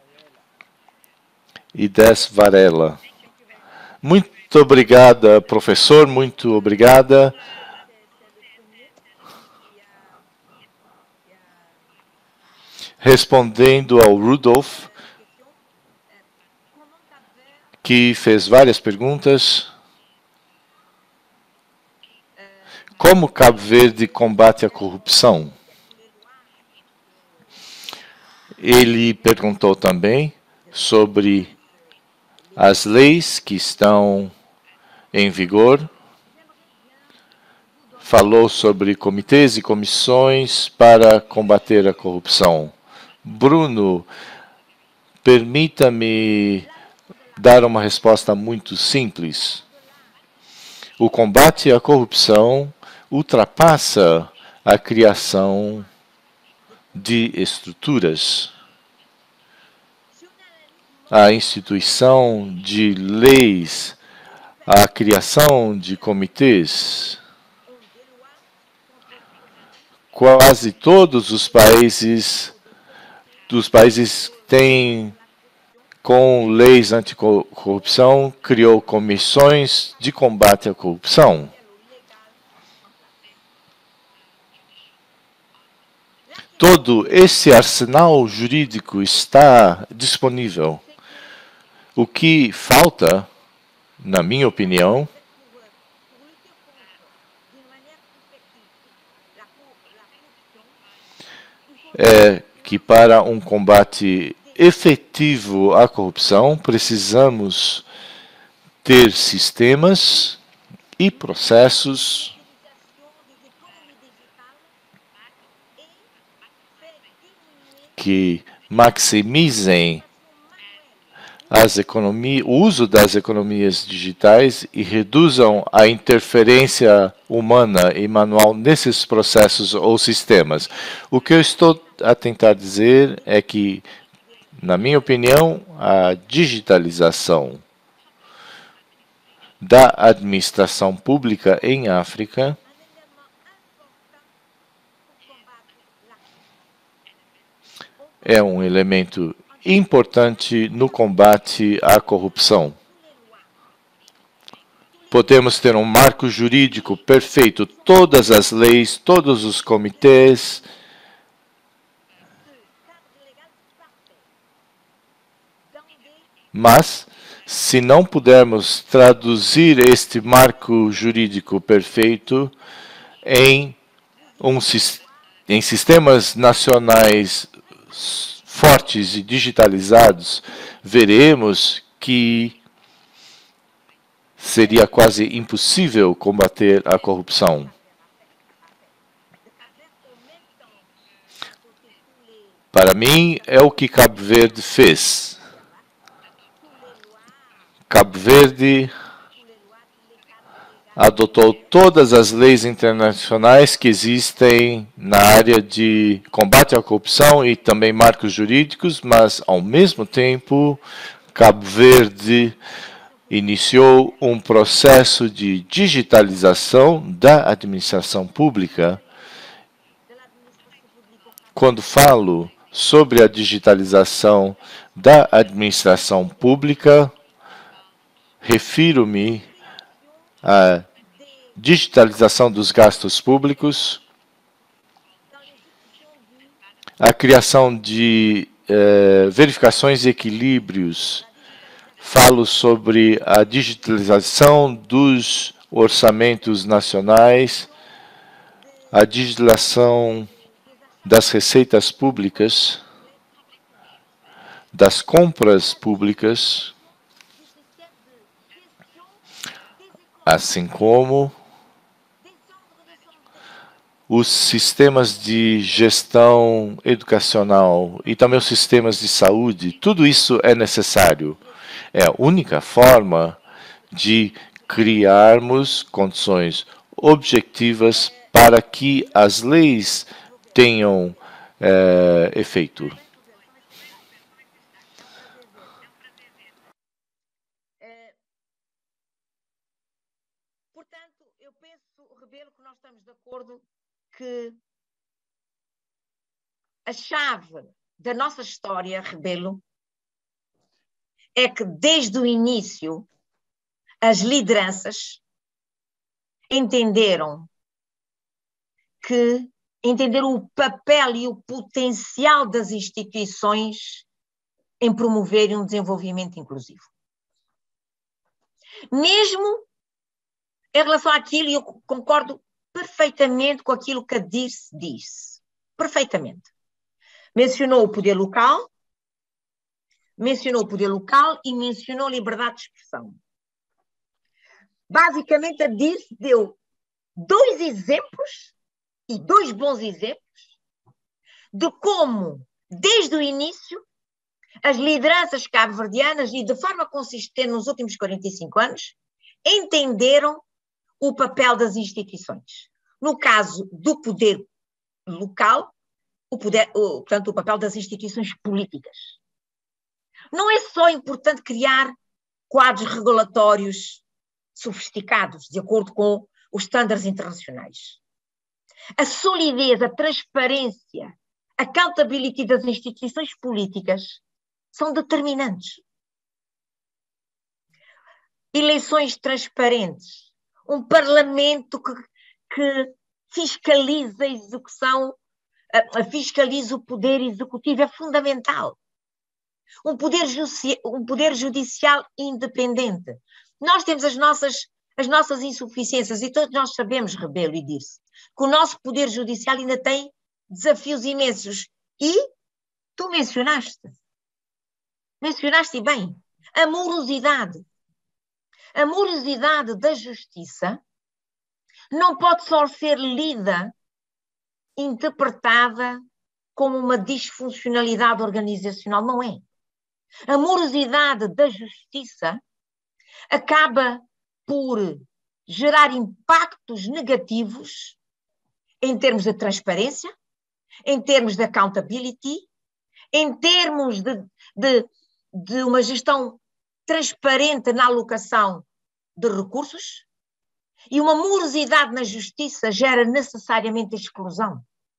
e Des Varela. Muito obrigada, professor, muito obrigada. Respondendo ao Rudolf, que fez várias perguntas. Como Cabo Verde combate a corrupção? Ele perguntou também sobre as leis que estão em vigor. Falou sobre comitês e comissões para combater a corrupção. Bruno, permita-me dar uma resposta muito simples. O combate à corrupção ultrapassa a criação de estruturas. A instituição de leis, a criação de comitês. Quase todos os países, dos países têm, com leis anticorrupção, criou comissões de combate à corrupção. Todo esse arsenal jurídico está disponível. O que falta, na minha opinião, é que para um combate efetivo à corrupção, precisamos ter sistemas e processos que maximizem as economias, o uso das economias digitais e reduzam a interferência humana e manual nesses processos ou sistemas. O que eu estou a tentar dizer é que, na minha opinião, a digitalização da administração pública em África é um elemento importante no combate à corrupção. Podemos ter um marco jurídico perfeito, todas as leis, todos os comitês, mas, se não pudermos traduzir este marco jurídico perfeito em, um, em sistemas nacionais fortes e digitalizados, veremos que seria quase impossível combater a corrupção. Para mim, é o que Cabo Verde fez. Cabo Verde adotou todas as leis internacionais que existem na área de combate à corrupção e também marcos jurídicos, mas, ao mesmo tempo, Cabo Verde iniciou um processo de digitalização da administração pública. Quando falo sobre a digitalização da administração pública, refiro-me a digitalização dos gastos públicos, a criação de eh, verificações e equilíbrios. Falo sobre a digitalização dos orçamentos nacionais, a digitalização das receitas públicas, das compras públicas, assim como os sistemas de gestão educacional e também os sistemas de saúde. Tudo isso é necessário. É a única forma de criarmos condições objetivas para que as leis tenham é, efeito. de acordo que a chave da nossa história, Rebelo, é que desde o início as lideranças entenderam que entenderam o papel e o potencial das instituições em promoverem um desenvolvimento inclusivo. Mesmo em relação àquilo, e eu concordo perfeitamente com aquilo que a Dirce disse, perfeitamente. Mencionou o poder local, mencionou o poder local e mencionou a liberdade de expressão. Basicamente, a Dirce deu dois exemplos, e dois bons exemplos, de como, desde o início, as lideranças cabo-verdianas, e de forma consistente nos últimos quarenta e cinco anos, entenderam o papel das instituições. No caso do poder local, o, poder, o, portanto, o papel das instituições políticas. Não é só importante criar quadros regulatórios sofisticados, de acordo com os estándares internacionais. A solidez, a transparência, a accountability das instituições políticas são determinantes. Eleições transparentes, um parlamento que, que fiscaliza a execução, a, a fiscaliza o poder executivo é fundamental. Um poder, judici, um poder judicial independente. Nós temos as nossas, as nossas insuficiências e todos nós sabemos, Rebelo e Dirce, que o nosso poder judicial ainda tem desafios imensos. E tu mencionaste, mencionaste bem, a morosidade. A morosidade da justiça não pode só ser lida, interpretada como uma disfuncionalidade organizacional, não é. A morosidade da justiça acaba por gerar impactos negativos em termos de transparência, em termos de accountability, em termos de, de, de uma gestão transparente na alocação de recursos, e uma morosidade na justiça gera necessariamente exclusão.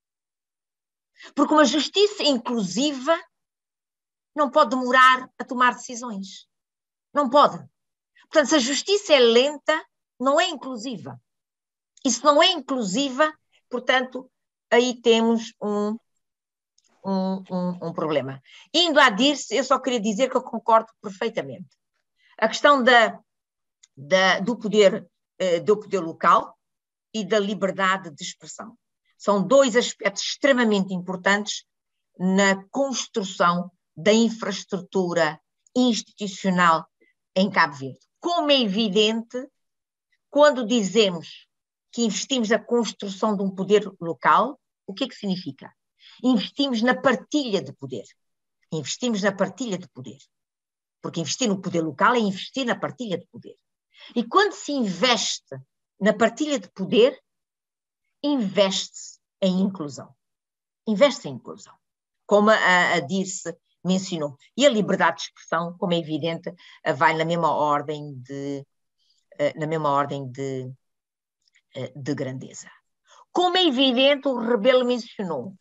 Porque uma justiça inclusiva não pode demorar a tomar decisões. Não pode. Portanto, se a justiça é lenta, não é inclusiva. E se não é inclusiva, portanto, aí temos um, um, um, um problema. Indo a Dirce, eu só queria dizer que eu concordo perfeitamente. A questão da, da, do, poder, eh, do poder local e da liberdade de expressão. São dois aspectos extremamente importantes na construção da infraestrutura institucional em Cabo Verde. Como é evidente, quando dizemos que investimos na construção de um poder local, o que é que significa? Investimos na partilha de poder. Investimos na partilha de poder. Porque investir no poder local é investir na partilha de poder. E quando se investe na partilha de poder, investe-se em inclusão. Investe-se em inclusão. Como a, a Dirce mencionou. E a liberdade de expressão, como é evidente, vai na mesma ordem de, na mesma ordem de, de grandeza. Como é evidente, o Rebelo mencionou,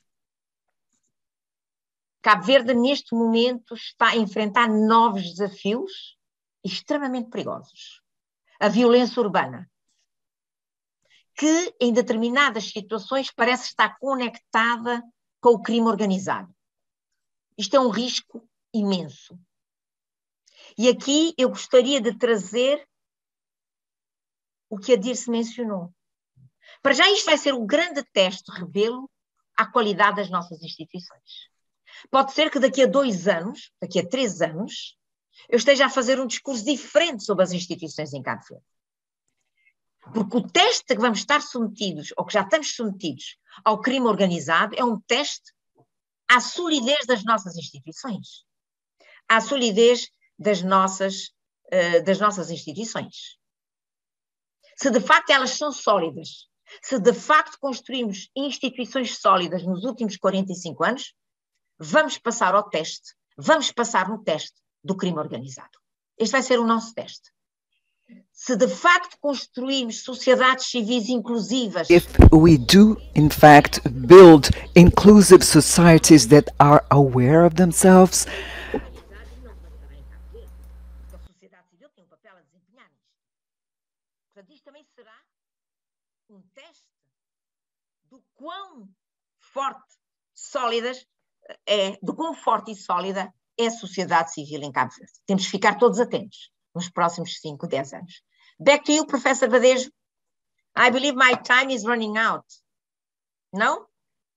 Cabo Verde, neste momento, está a enfrentar novos desafios extremamente perigosos. A violência urbana, que em determinadas situações parece estar conectada com o crime organizado. Isto é um risco imenso. E aqui eu gostaria de trazer o que a Dirce mencionou. Para já isto vai ser um grande teste, Rebelo, à qualidade das nossas instituições. Pode ser que daqui a dois anos, daqui a três anos, eu esteja a fazer um discurso diferente sobre as instituições em Cabo Verde. Porque o teste que vamos estar submetidos, ou que já estamos submetidos ao crime organizado, é um teste à solidez das nossas instituições. À solidez das nossas, uh, das nossas instituições. Se de facto elas são sólidas, se de facto construímos instituições sólidas nos últimos quarenta e cinco anos, vamos passar ao teste, vamos passar no teste do crime organizado. Este vai ser o nosso teste. se de facto construímos sociedades civis inclusivas, if we do, in fact, build inclusive societies that are aware of themselves, a sociedade civil tem um papel a desempenhar nisto. Portanto, isto também será um teste do quão forte, sólidas, é, do quão forte e sólida é a sociedade civil em Cabo Verde. Temos que ficar todos atentos nos próximos cinco, dez anos. Back to you, Professor Badejo. I believe my time is running out. No?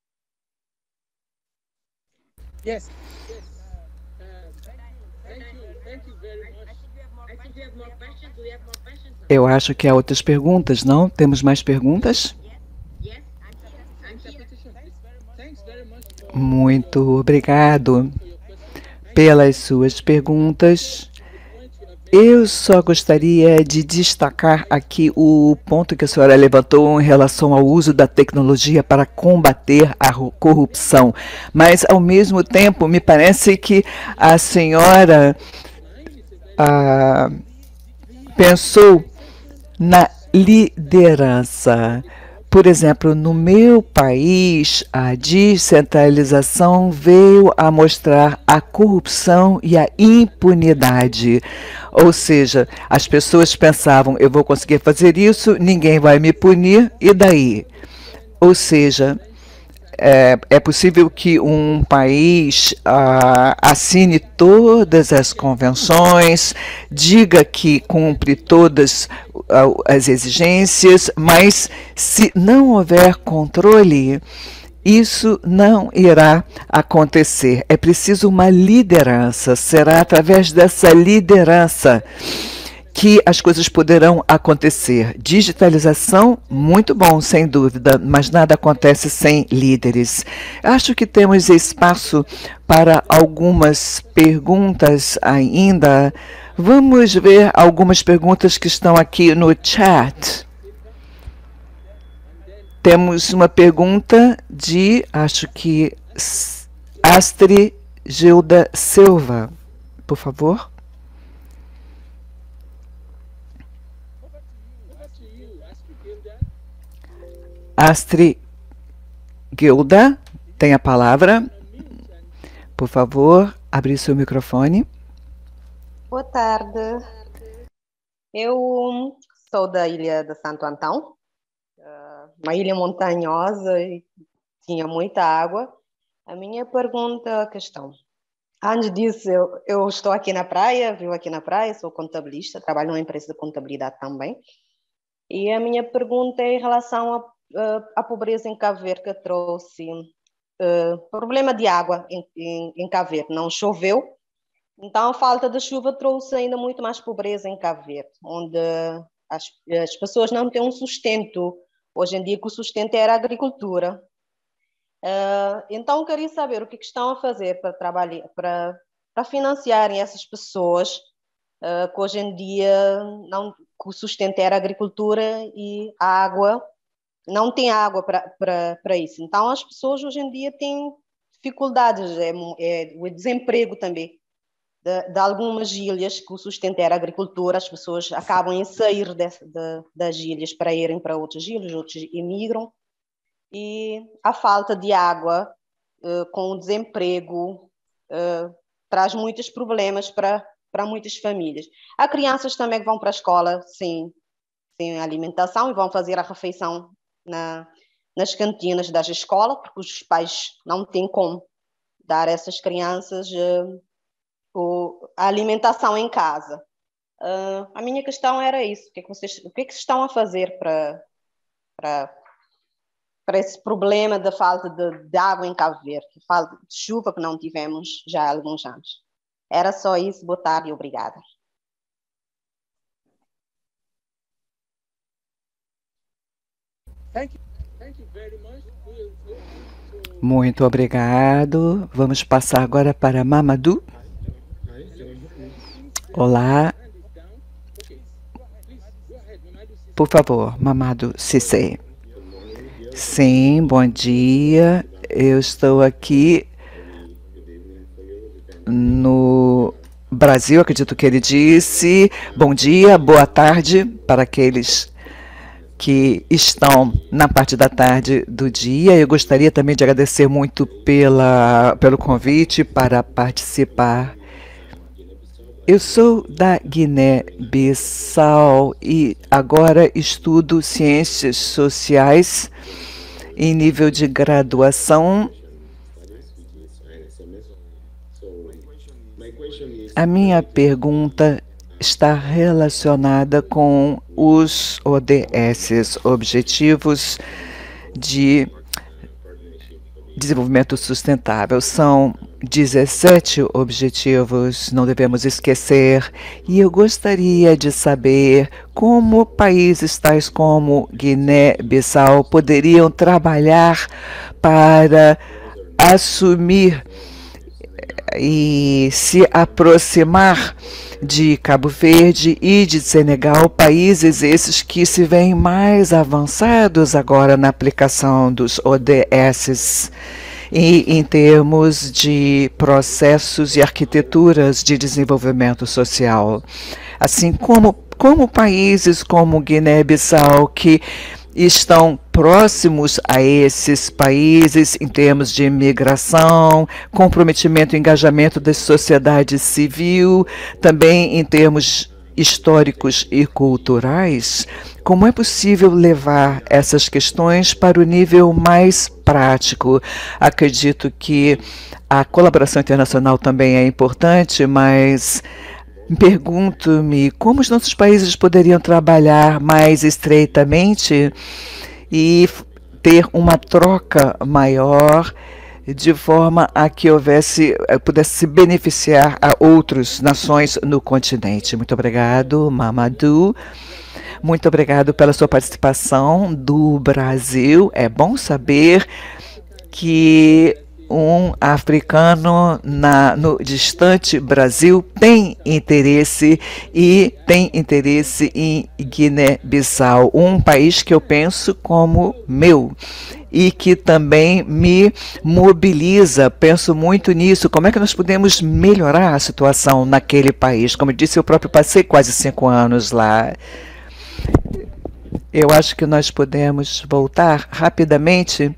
Yes. Yes. Uh, uh, thank you. Thank you. Thank you very much. I think we have more questions. Do we have more questions? eu acho que há outras perguntas, não? Temos mais perguntas? Yes. I'm Petition. Thanks very much for Muito obrigado pelas suas perguntas. Eu só gostaria de destacar aqui o ponto que a senhora levantou em relação ao uso da tecnologia para combater a corrupção. Mas, ao mesmo tempo, me parece que a senhora ah, pensou na liderança. Por exemplo, no meu país, a descentralização veio a mostrar a corrupção e a impunidade. Ou seja, as pessoas pensavam, eu vou conseguir fazer isso, ninguém vai me punir, e daí? Ou seja, é, é possível que um país ah, assine todas as convenções, diga que cumpre todas ah, as exigências, mas se não houver controle, isso não irá acontecer. É preciso uma liderança. Será através dessa liderança que as coisas poderão acontecer. Digitalização, muito bom, sem dúvida, mas nada acontece sem líderes. Acho que temos espaço para algumas perguntas ainda. Vamos ver algumas perguntas que estão aqui no chat. Temos uma pergunta de, acho que, Astrid Gilda Silva. Por favor. Astrid Gilda, tem a palavra. Por favor, abrir seu microfone. Boa tarde. Eu sou da ilha de Santo Antão, uma ilha montanhosa e tinha muita água. A minha pergunta, questão. Antes disso, eu, eu estou aqui na praia, vivo aqui na praia, sou contabilista, trabalho numa empresa de contabilidade também. E a minha pergunta é em relação a Uh, a pobreza em Cabo Verde, que trouxe uh, problema de água em, em, em Cabo Verde. Não choveu, então a falta de chuva trouxe ainda muito mais pobreza em Cabo Verde, onde as, as pessoas não têm um sustento. Hoje em dia que o sustento era a agricultura. Uh, então queria saber o que, que estão a fazer para trabalhar, para, para financiarem essas pessoas uh, que hoje em dia não, que o sustento era a agricultura e a água. Não tem água para isso. Então, as pessoas hoje em dia têm dificuldades, é, é, o desemprego também. De, de algumas ilhas que o sustento era a agricultura, as pessoas acabam em sair de, de, das ilhas para irem para outras ilhas, outros imigram. E a falta de água, uh, com o desemprego, uh, traz muitos problemas para, para muitas famílias. Há crianças também que vão para a escola sem, sem alimentação e vão fazer a refeição Na, nas cantinas das escolas, porque os pais não têm como dar a essas crianças uh, o, a alimentação em casa. Uh, a minha questão era isso, o que é que vocês, o que é que estão a fazer para, para, para esse problema da falta de, de água em Cabo Verde, falta de chuva que não tivemos já há alguns anos. Era só isso, boa tarde e obrigada. Thank you. Thank you very much. Muito obrigado. Vamos passar agora para Mamadou. Olá. Por favor, Mamadou Cissé. Sim, bom dia. Eu estou aqui no Brasil, acredito que ele disse. Bom dia, boa tarde para aqueles que estão na parte da tarde do dia. Eu gostaria também de agradecer muito pela, pelo convite para participar. Eu sou da Guiné-Bissau e agora estudo ciências sociais em nível de graduação. A minha pergunta está relacionada com os O D S, Objetivos de Desenvolvimento Sustentável. São dezessete objetivos, não devemos esquecer, e eu gostaria de saber como países tais como Guiné-Bissau poderiam trabalhar para assumir e se aproximar de Cabo Verde e de Senegal, países esses que se veem mais avançados agora na aplicação dos O D S e em termos de processos e arquiteturas de desenvolvimento social. Assim como, como países como Guiné-Bissau, que estão próximos a esses países em termos de imigração, comprometimento e engajamento da sociedade civil, também em termos históricos e culturais, como é possível levar essas questões para o nível mais prático? Acredito que a colaboração internacional também é importante, mas pergunto-me como os nossos países poderiam trabalhar mais estreitamente e ter uma troca maior de forma a que houvesse, pudesse se beneficiar a outras nações no continente. Muito obrigado, Mamadou. Muito obrigado pela sua participação do Brasil. É bom saber que um africano na, no distante Brasil tem interesse e tem interesse em Guiné-Bissau, um país que eu penso como meu e que também me mobiliza. Penso muito nisso. Como é que nós podemos melhorar a situação naquele país? Como eu disse, eu próprio passei quase cinco anos lá. Eu acho que nós podemos voltar rapidamente.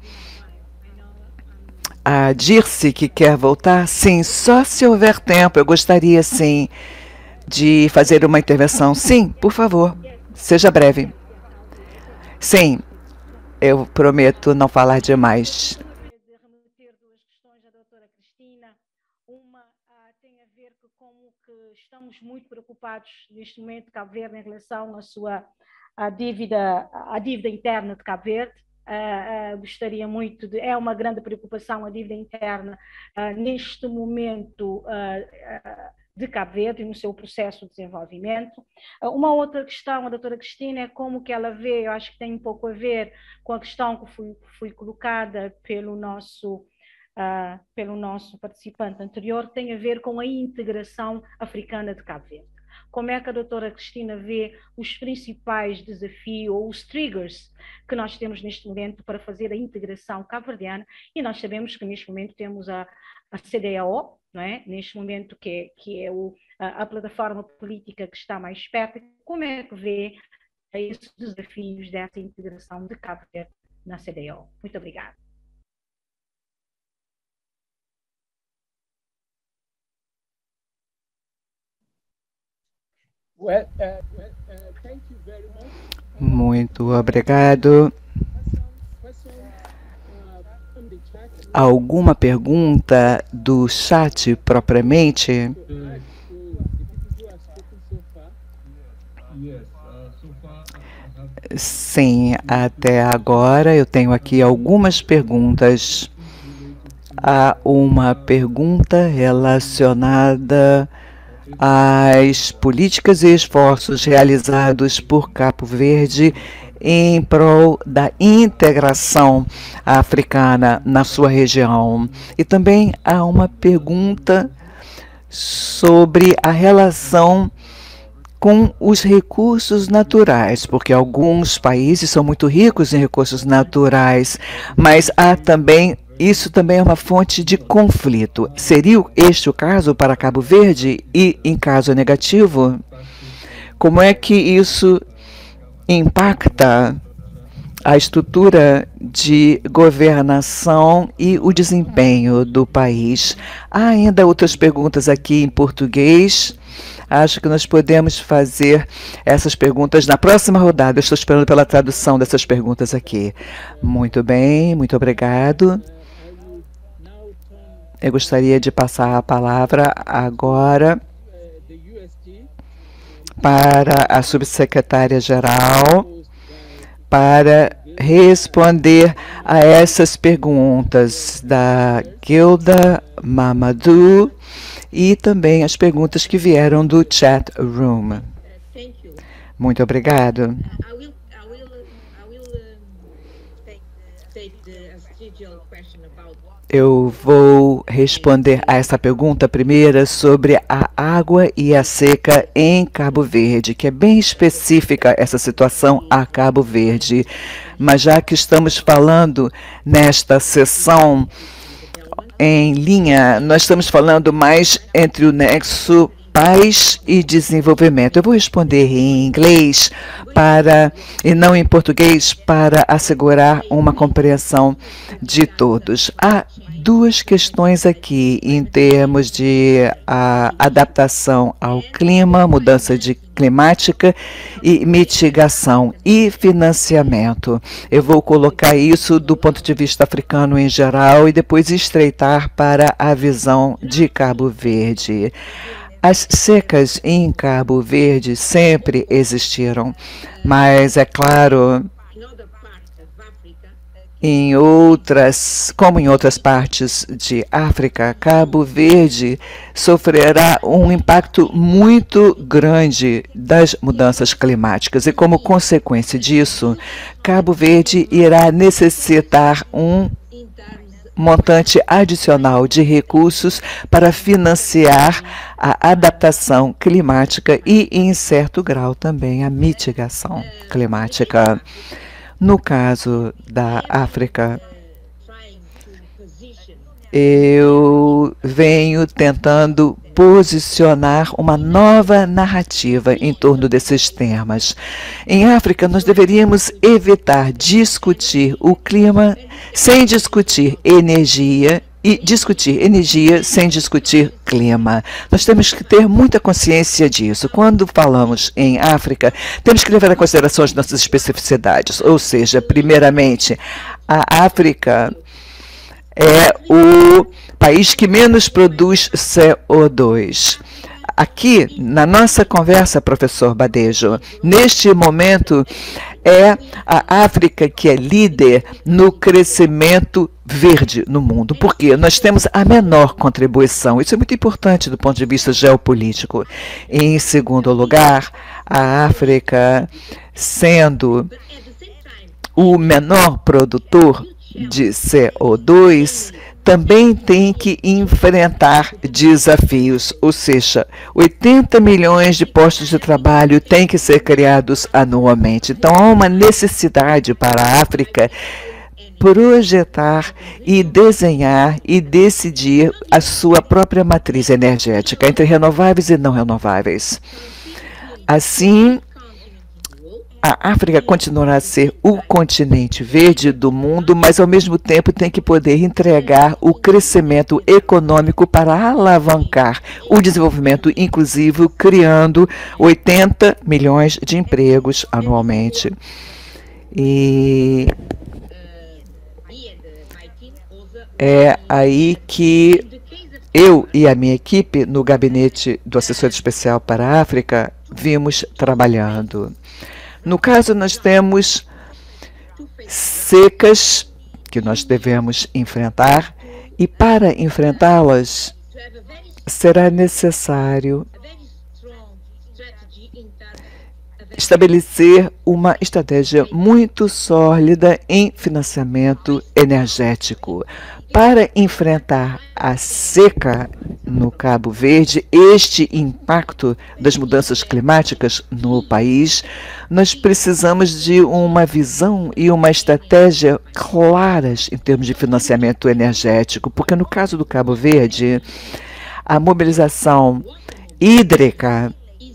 A Dirce, que quer voltar? Sim, só se houver tempo. Eu gostaria, sim, de fazer uma intervenção. Sim, por favor, seja breve. Sim, eu prometo não falar demais. Remeter duas questões à doutora Cristina. Uma ah, tem a ver com como que estamos muito preocupados neste momento de Cabo Verde em relação à sua à dívida, à dívida interna de Cabo Verde. Uh, uh, gostaria muito de, é uma grande preocupação a dívida interna uh, neste momento uh, uh, de Cabo Verde e no seu processo de desenvolvimento. Uh, uma outra questão, a doutora Cristina, é como que ela vê, eu acho que tem um pouco a ver com a questão que foi, foi colocada pelo nosso, uh, pelo nosso participante anterior, tem a ver com a integração africana de Cabo Verde. Como é que a doutora Cristina vê os principais desafios ou os triggers que nós temos neste momento para fazer a integração cabo-verdiana? E nós sabemos que neste momento temos a, a C D A O, não é? Neste momento que é, que é o, a, a plataforma política que está mais perto. Como é que vê esses desafios dessa integração de Cabo Verde na C D A O? Muito obrigada. Muito obrigado. Alguma pergunta do chat propriamente? Sim, até agora eu tenho aqui algumas perguntas. Há uma pergunta relacionada às políticas e esforços realizados por Cabo Verde em prol da integração africana na sua região. E também há uma pergunta sobre a relação com os recursos naturais, porque alguns países são muito ricos em recursos naturais, mas há também isso também é uma fonte de conflito. Seria este o caso para Cabo Verde? E, em caso negativo, como é que isso impacta a estrutura de governação e o desempenho do país? Há ainda outras perguntas aqui em português. Acho que nós podemos fazer essas perguntas na próxima rodada. Eu estou esperando pela tradução dessas perguntas aqui. Muito bem, muito obrigado. Eu gostaria de passar a palavra agora para a subsecretária-geral para responder a essas perguntas da Gilda Mamadou e também as perguntas que vieram do chat room. Muito obrigado. Eu vou responder a essa pergunta primeira sobre a água e a seca em Cabo Verde, que é bem específica essa situação a Cabo Verde. Mas já que estamos falando nesta sessão em linha, nós estamos falando mais entre o nexo paz e desenvolvimento. Eu vou responder em inglês para e não em português para assegurar uma compreensão de todos. Há duas questões aqui em termos de a, adaptação ao clima, mudança de climática e mitigação e financiamento. Eu vou colocar isso do ponto de vista africano em geral e depois estreitar para a visão de Cabo Verde. As secas em Cabo Verde sempre existiram, mas é claro, em outras, como em outras partes de África, Cabo Verde sofrerá um impacto muito grande das mudanças climáticas e, como consequência disso, Cabo Verde irá necessitar um montante adicional de recursos para financiar a adaptação climática e, em certo grau, também a mitigação climática. No caso da África, eu venho tentando posicionar uma nova narrativa em torno desses temas. Em África, nós deveríamos evitar discutir o clima sem discutir energia e discutir energia sem discutir clima. Nós temos que ter muita consciência disso. Quando falamos em África, temos que levar em consideração as nossas especificidades. Ou seja, primeiramente, a África é o país que menos produz C O dois. Aqui, na nossa conversa, professor Badejo, neste momento, é a África que é líder no crescimento verde no mundo, porque nós temos a menor contribuição. Isso é muito importante do ponto de vista geopolítico. Em segundo lugar, a África, sendo o menor produtor de C O dois, também tem que enfrentar desafios, ou seja, oitenta milhões de postos de trabalho têm que ser criados anualmente. Então, há uma necessidade para a África projetar e desenhar e decidir a sua própria matriz energética entre renováveis e não renováveis. Assim, a África continuará a ser o continente verde do mundo, mas ao mesmo tempo tem que poder entregar o crescimento econômico para alavancar o desenvolvimento inclusivo, criando oitenta milhões de empregos anualmente. E é aí que eu e a minha equipe no gabinete do assessor especial para a África vimos trabalhando. No caso, nós temos secas que nós devemos enfrentar e, para enfrentá-las, será necessário estabelecer uma estratégia muito sólida em financiamento energético. Para enfrentar a seca no Cabo Verde, este impacto das mudanças climáticas no país, nós precisamos de uma visão e uma estratégia claras em termos de financiamento energético, porque no caso do Cabo Verde, a mobilização hídrica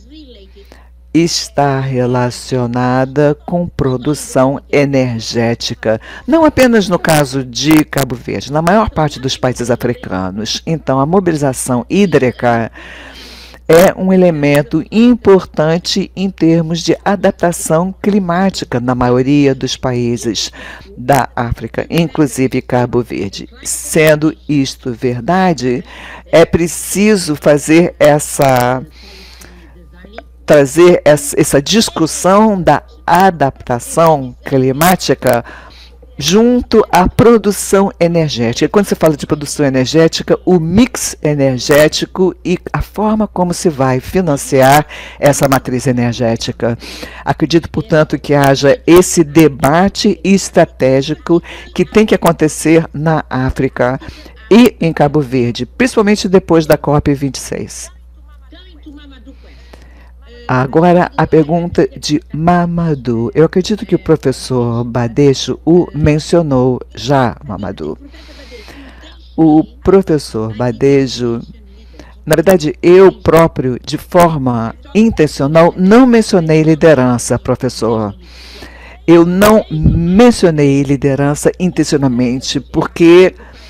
está relacionada com produção energética, não apenas no caso de Cabo Verde, na maior parte dos países africanos. Então, a mobilização hídrica é um elemento importante em termos de adaptação climática na maioria dos países da África, inclusive Cabo Verde. Sendo isto verdade, é preciso fazer essa trazer essa discussão da adaptação climática junto à produção energética. Quando se fala de produção energética, o mix energético e a forma como se vai financiar essa matriz energética. Acredito, portanto, que haja esse debate estratégico que tem que acontecer na África e em Cabo Verde, principalmente depois da COP vinte e seis. Agora, a pergunta de Mamadou. Eu acredito que o professor Badejo o mencionou já, Mamadou. O professor Badejo, na verdade, eu próprio, de forma intencional, não mencionei liderança, professor. Eu não mencionei liderança intencionalmente, porque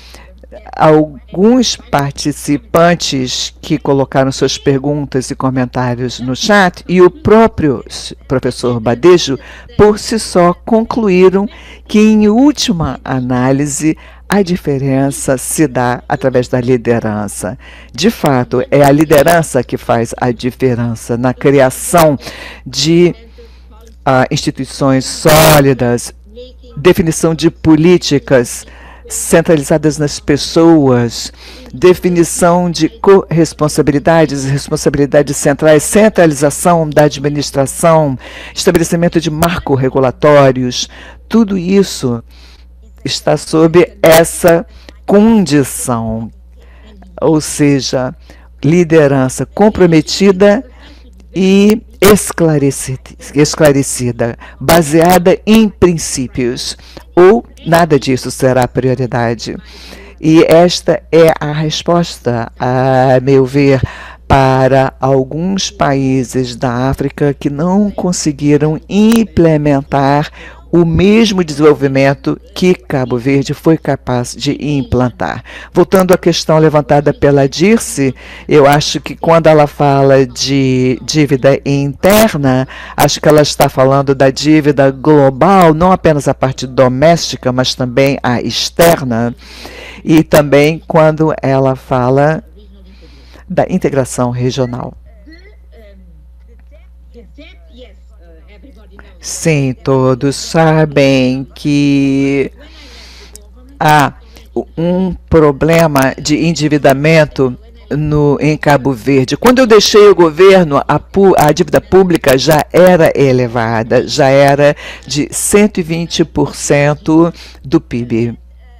alguns participantes que colocaram suas perguntas e comentários no chat e o próprio professor Badejo, por si só, concluíram que, em última análise, a diferença se dá através da liderança. De fato, é a liderança que faz a diferença na criação de uh, instituições sólidas, definição de políticas centralizadas nas pessoas, definição de corresponsabilidades, responsabilidades centrais, centralização da administração, estabelecimento de marcos regulatórios, tudo isso está sob essa condição, ou seja, liderança comprometida e esclarecida, esclarecida, baseada em princípios, ou nada disso será prioridade. E esta é a resposta, a meu ver, para alguns países da África que não conseguiram implementar o mesmo desenvolvimento que Cabo Verde foi capaz de implantar. Voltando à questão levantada pela Dirce, eu acho que quando ela fala de dívida interna, acho que ela está falando da dívida global, não apenas a parte doméstica, mas também a externa. E também quando ela fala da integração regional. Sim, todos sabem que há um problema de endividamento no, em Cabo Verde. Quando eu deixei o governo, a, a dívida pública já era elevada, já era de cento e vinte por cento do P I B.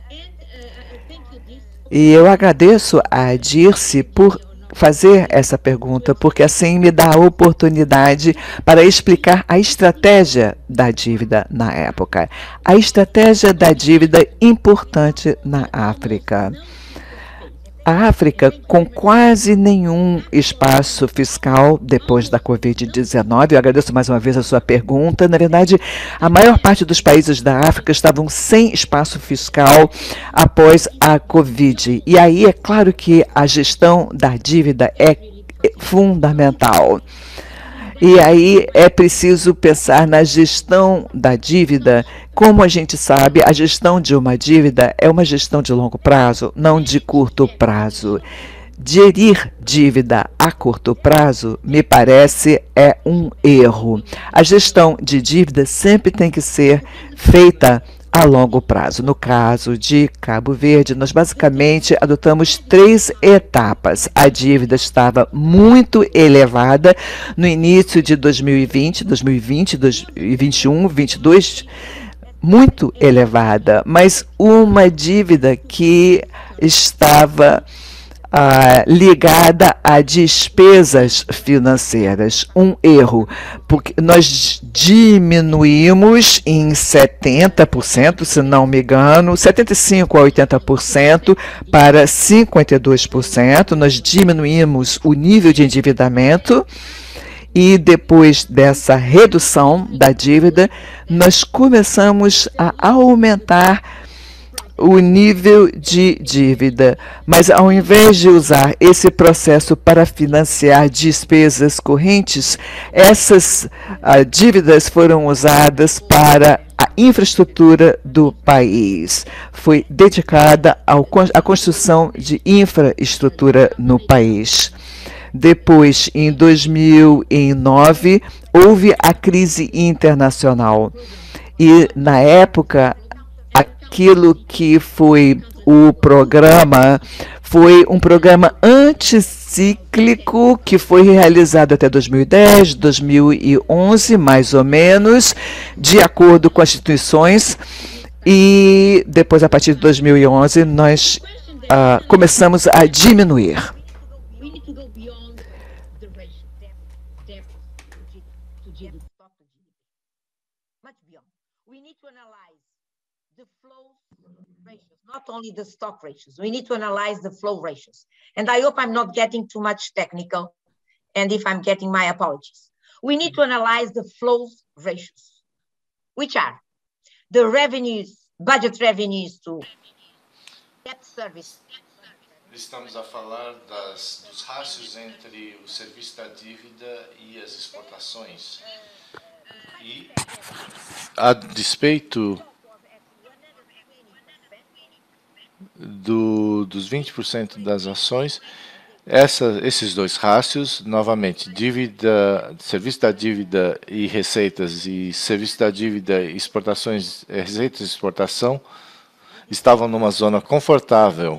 E eu agradeço a Dirce por fazer essa pergunta, porque assim me dá a oportunidade para explicar a estratégia da dívida na época. A estratégia da dívida importante na África. A África, com quase nenhum espaço fiscal depois da Covid dezenove, eu agradeço mais uma vez a sua pergunta. Na verdade, a maior parte dos países da África estavam sem espaço fiscal após a Covid. E aí é claro que a gestão da dívida é fundamental. E aí é preciso pensar na gestão da dívida. Como a gente sabe, a gestão de uma dívida é uma gestão de longo prazo, não de curto prazo. Gerir dívida a curto prazo, me parece, é um erro. A gestão de dívida sempre tem que ser feita a longo prazo. No caso de Cabo Verde, nós basicamente adotamos três etapas. A dívida estava muito elevada no início de dois mil e vinte, dois mil e vinte, dois mil e vinte e um, vinte e dois, muito elevada, mas uma dívida que estava ah, ligada a despesas financeiras. Um erro, porque nós diminuímos em setenta por cento, se não me engano, setenta e cinco por cento a oitenta por cento para cinquenta e dois por cento. Nós diminuímos o nível de endividamento. E depois dessa redução da dívida, nós começamos a aumentar o nível de dívida. Mas ao invés de usar esse processo para financiar despesas correntes, essas ah, dívidas foram usadas para a infraestrutura do país. Foi dedicada ao, à construção de infraestrutura no país. Depois, em dois mil e nove, houve a crise internacional. E, na época, aquilo que foi o programa foi um programa anticíclico que foi realizado até dois mil e dez, dois mil e onze, mais ou menos, de acordo com as instituições. E depois, a partir de dois mil e onze, nós uh, começamos a diminuir. Not only the stock ratios, we need to analyze the flow ratios. And I hope I'm not getting too much technical, and if I'm getting, my apologies. We need to analyze the flow ratios, which are the revenues, budget revenues to debt service. Estamos a falar das, dos rácios entre o serviço da dívida e as exportações. E, a despeito Do, dos vinte por cento das ações, essa, esses dois rácios, novamente, dívida, serviço da dívida e receitas, e serviço da dívida e exportações, receitas e exportação, estavam numa zona confortável.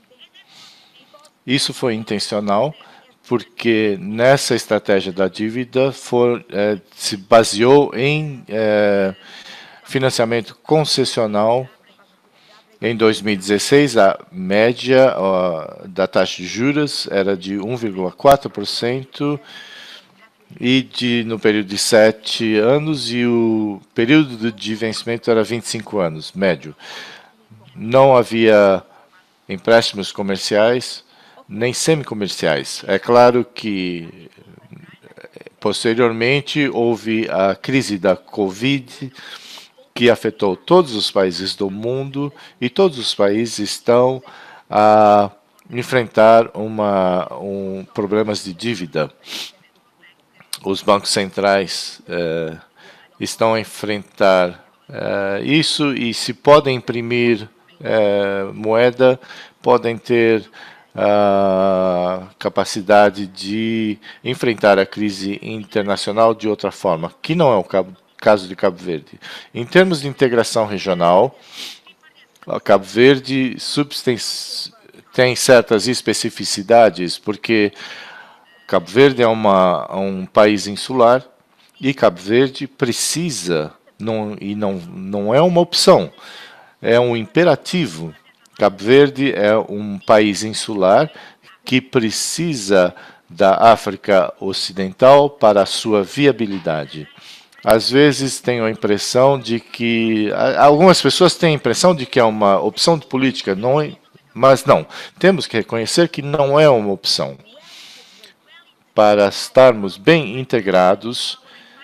Isso foi intencional, porque nessa estratégia da dívida for, é, se baseou em é, financiamento concessional. Em dois mil e dezesseis, a média ó, da taxa de juros era de um vírgula quatro por cento e de, no período de sete anos, e o período de vencimento era vinte e cinco anos, médio. Não havia empréstimos comerciais, nem semicomerciais. É claro que, posteriormente, houve a crise da Covid, que afetou todos os países do mundo, e todos os países estão a enfrentar uma, um, problemas de dívida. Os bancos centrais eh, estão a enfrentar eh, isso, e se podem imprimir eh, moeda, podem ter a capacidade de enfrentar a crise internacional de outra forma, que não é o cabo caso de Cabo Verde. Em termos de integração regional, Cabo Verde tem, tem certas especificidades, porque Cabo Verde é uma, um país insular, e Cabo Verde precisa, não, e não, não é uma opção, é um imperativo. Cabo Verde é um país insular que precisa da África Ocidental para a sua viabilidade. Às vezes tenho a impressão de que... Algumas pessoas têm a impressão de que é uma opção de política, não é, mas não. Temos que reconhecer que não é uma opção. Para estarmos bem integrados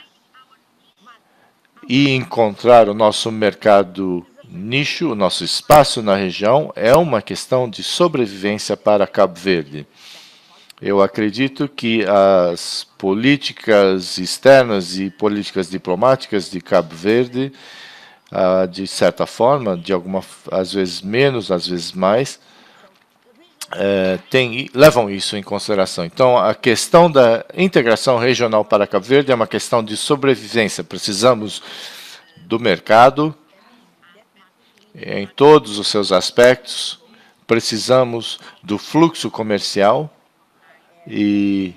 e encontrar o nosso mercado nicho, o nosso espaço na região, é uma questão de sobrevivência para Cabo Verde. Eu acredito que as políticas externas e políticas diplomáticas de Cabo Verde, uh, de certa forma, de alguma, às vezes menos, às vezes mais, uh, tem, levam isso em consideração. Então, a questão da integração regional para Cabo Verde é uma questão de sobrevivência. Precisamos do mercado em todos os seus aspectos. Precisamos do fluxo comercial e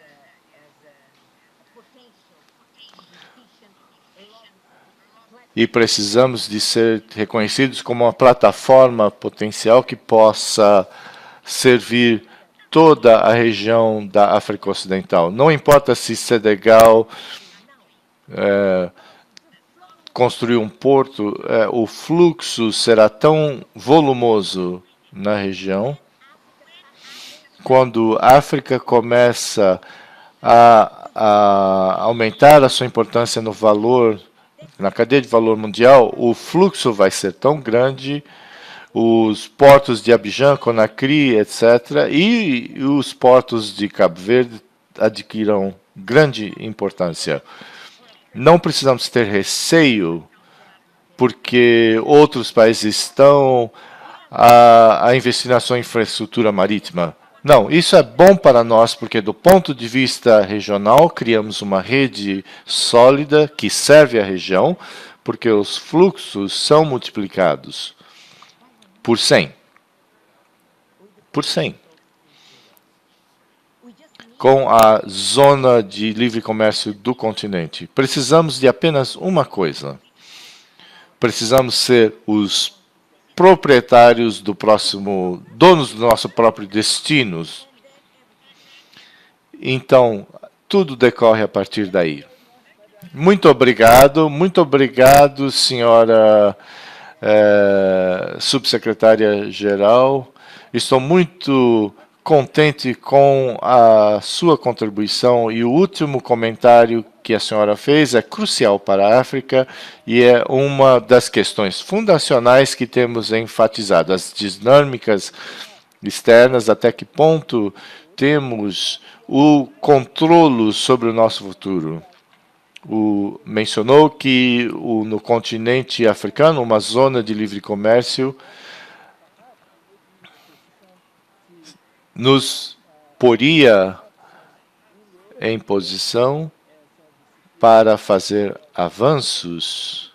e precisamos de ser reconhecidos como uma plataforma potencial que possa servir toda a região da África Ocidental. Não importa se Senegal é, construir um porto, é, o fluxo será tão volumoso na região. Quando a África começa a, a aumentar a sua importância no valor, na cadeia de valor mundial, o fluxo vai ser tão grande, os portos de Abidjan, Conakry, etcétera, e os portos de Cabo Verde adquirirão grande importância. Não precisamos ter receio, porque outros países estão a, a investir na sua infraestrutura marítima. Não, isso é bom para nós, porque do ponto de vista regional, criamos uma rede sólida que serve a região, porque os fluxos são multiplicados por cem. Por cem. Com a zona de livre comércio do continente. Precisamos de apenas uma coisa. Precisamos ser os proprietários do próximo, donos do nosso próprio destino. Então, tudo decorre a partir daí. Muito obrigado, muito obrigado, senhora é, subsecretária-geral. Estou muito contente com a sua contribuição e o último comentário que a senhora fez é crucial para a África e é uma das questões fundacionais que temos enfatizado, as dinâmicas externas, até que ponto temos o controle sobre o nosso futuro. O, mencionou que o, no continente africano, uma zona de livre comércio nos poria em posição para fazer avanços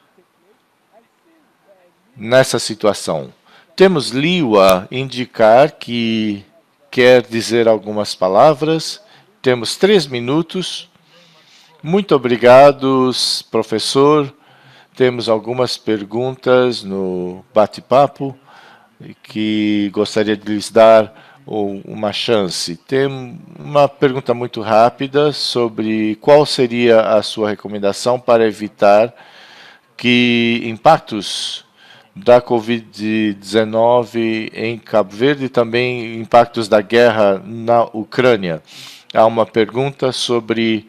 nessa situação. Temos Liwa indicar que quer dizer algumas palavras. Temos três minutos. Muito obrigado, professor. Temos algumas perguntas no bate-papo que gostaria de lhes dar uma chance. Tem uma pergunta muito rápida sobre qual seria a sua recomendação para evitar que impactos da Covid dezenove em Cabo Verde e também impactos da guerra na Ucrânia. Há uma pergunta sobre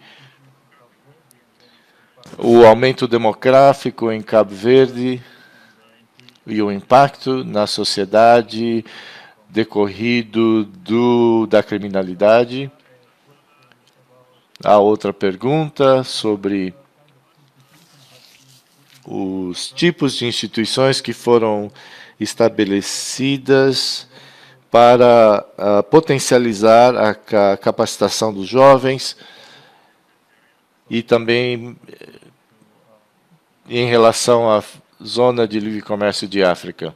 o aumento demográfico em Cabo Verde e o impacto na sociedade decorrido do, da criminalidade. Há outra pergunta sobre os tipos de instituições que foram estabelecidas para uh, potencializar a, a capacitação dos jovens e também em relação à zona de livre comércio de África.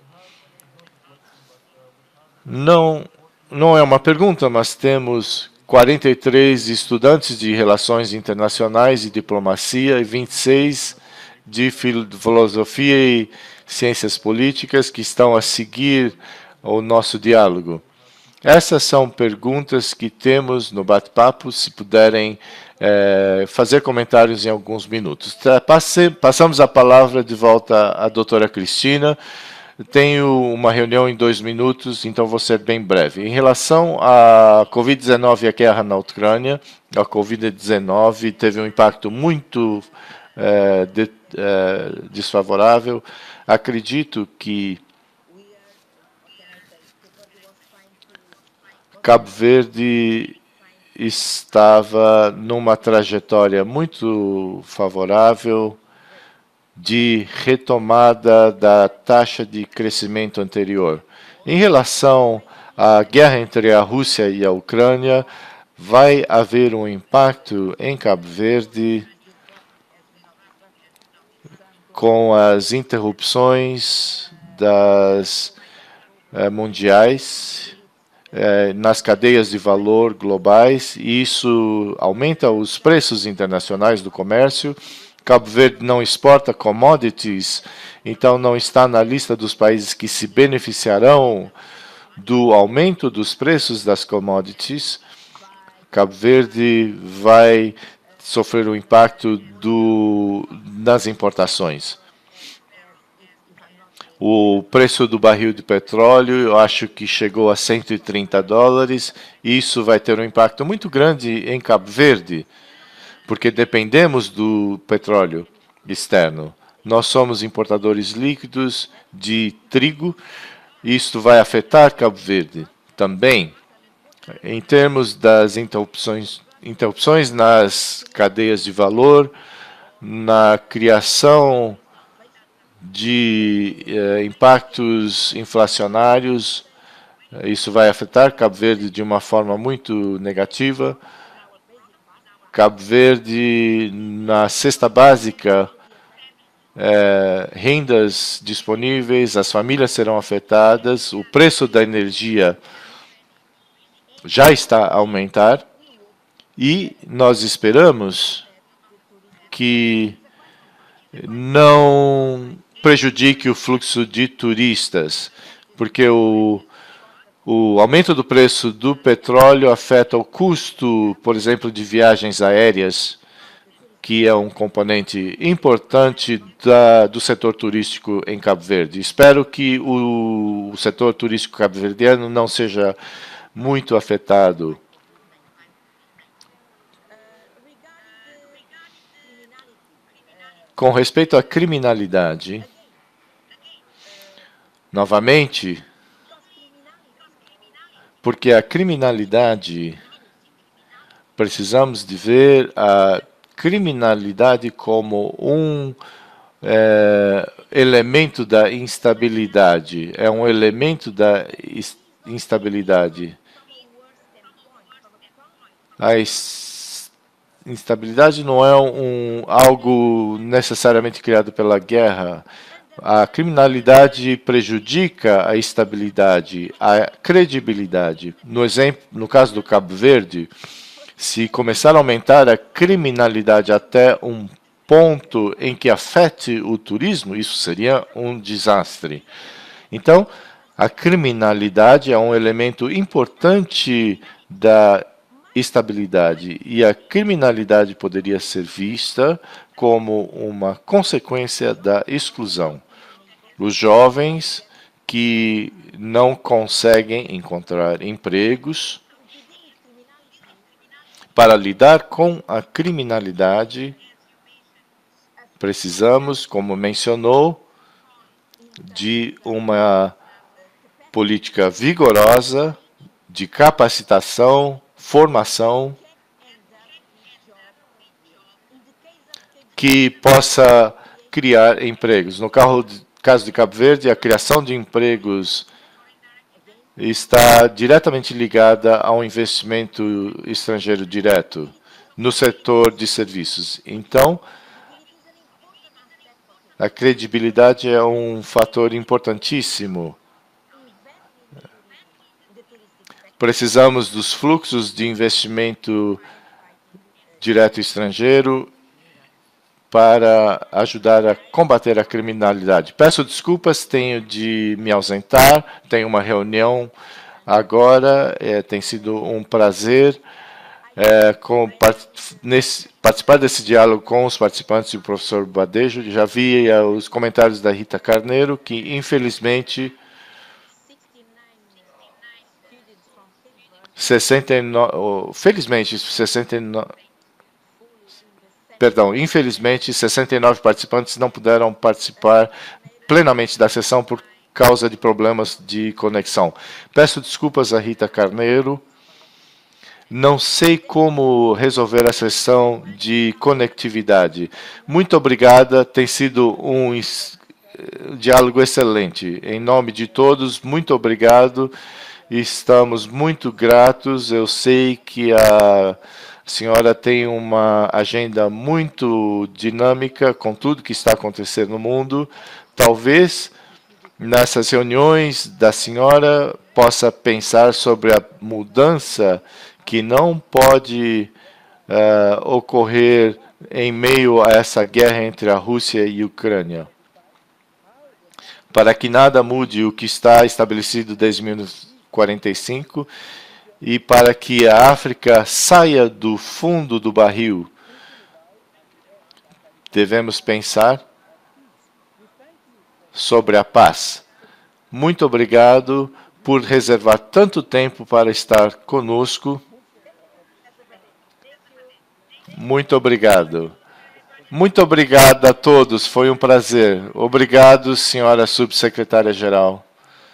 Não, não é uma pergunta, mas temos quarenta e três estudantes de Relações Internacionais e Diplomacia e vinte e seis de Filosofia e Ciências Políticas que estão a seguir o nosso diálogo. Essas são perguntas que temos no bate-papo, se puderem é, fazer comentários em alguns minutos. Passe, passamos a palavra de volta à doutora Cristina. Tenho uma reunião em dois minutos, então vou ser bem breve. Em relação à Covid dezenove e à guerra na Ucrânia, a Covid dezenove teve um impacto muito é, de, é, desfavorável. Acredito que Cabo Verde estava numa trajetória muito favorável de retomada da taxa de crescimento anterior. Em relação à guerra entre a Rússia e a Ucrânia, vai haver um impacto em Cabo Verde com as interrupções das eh, mundiais, eh, nas cadeias de valor globais, e isso aumenta os preços internacionais do comércio. Cabo Verde não exporta commodities, então não está na lista dos países que se beneficiarão do aumento dos preços das commodities. Cabo Verde vai sofrer o impacto do, nas importações. O preço do barril de petróleo, eu acho que chegou a cento e trinta dólares. E isso vai ter um impacto muito grande em Cabo Verde, porque dependemos do petróleo externo. Nós somos importadores líquidos de trigo. Isto vai afetar Cabo Verde também. Em termos das interrupções, interrupções nas cadeias de valor, na criação de eh, impactos inflacionários, isso vai afetar Cabo Verde de uma forma muito negativa. Cabo Verde, na cesta básica, eh, rendas disponíveis, as famílias serão afetadas, o preço da energia já está a aumentar e nós esperamos que não prejudique o fluxo de turistas, porque o, o aumento do preço do petróleo afeta o custo, por exemplo, de viagens aéreas, que é um componente importante da, do setor turístico em Cabo Verde. Espero que o, o setor turístico cabo-verdiano não seja muito afetado. Com respeito à criminalidade, novamente, porque a criminalidade, precisamos de ver a criminalidade como um é, elemento da instabilidade, é um elemento da instabilidade. A instabilidade não é um, algo necessariamente criado pela guerra. A criminalidade prejudica a estabilidade, a credibilidade. No exemplo, no caso do Cabo Verde, se começar a aumentar a criminalidade até um ponto em que afete o turismo, isso seria um desastre. Então, a criminalidade é um elemento importante da estabilidade, e a criminalidade poderia ser vista como uma consequência da exclusão. Os jovens que não conseguem encontrar empregos. Para lidar com a criminalidade, precisamos, como mencionou, de uma política vigorosa de capacitação, formação, que possa criar empregos. No caso de Cabo Verde, a criação de empregos está diretamente ligada ao investimento estrangeiro direto no setor de serviços. Então, a credibilidade é um fator importantíssimo. Precisamos dos fluxos de investimento direto estrangeiro para ajudar a combater a criminalidade. Peço desculpas, tenho de me ausentar, tenho uma reunião agora, é, tem sido um prazer é, com, part, nesse, participar desse diálogo com os participantes e o professor Badejo. Já vi é, os comentários da Rita Carneiro, que infelizmente sessenta e nove, felizmente sessenta e nove, perdão, infelizmente sessenta e nove participantes não puderam participar plenamente da sessão por causa de problemas de conexão. Peço desculpas a Rita Carneiro. Não sei como resolver a sessão de conectividade. Muito obrigada, tem sido um diálogo excelente. Em nome de todos, muito obrigado. Estamos muito gratos. Eu sei que a senhora tem uma agenda muito dinâmica com tudo que está acontecendo no mundo. Talvez nessas reuniões da senhora possa pensar sobre a mudança que não pode uh, ocorrer em meio a essa guerra entre a Rússia e a Ucrânia, para que nada mude o que está estabelecido desde mil novecentos e quarenta e cinco e para que a África saia do fundo do barril. Devemos pensar sobre a paz. Muito obrigado por reservar tanto tempo para estar conosco. Muito obrigado. Muito obrigado a todos, foi um prazer. Obrigado, senhora subsecretária-geral.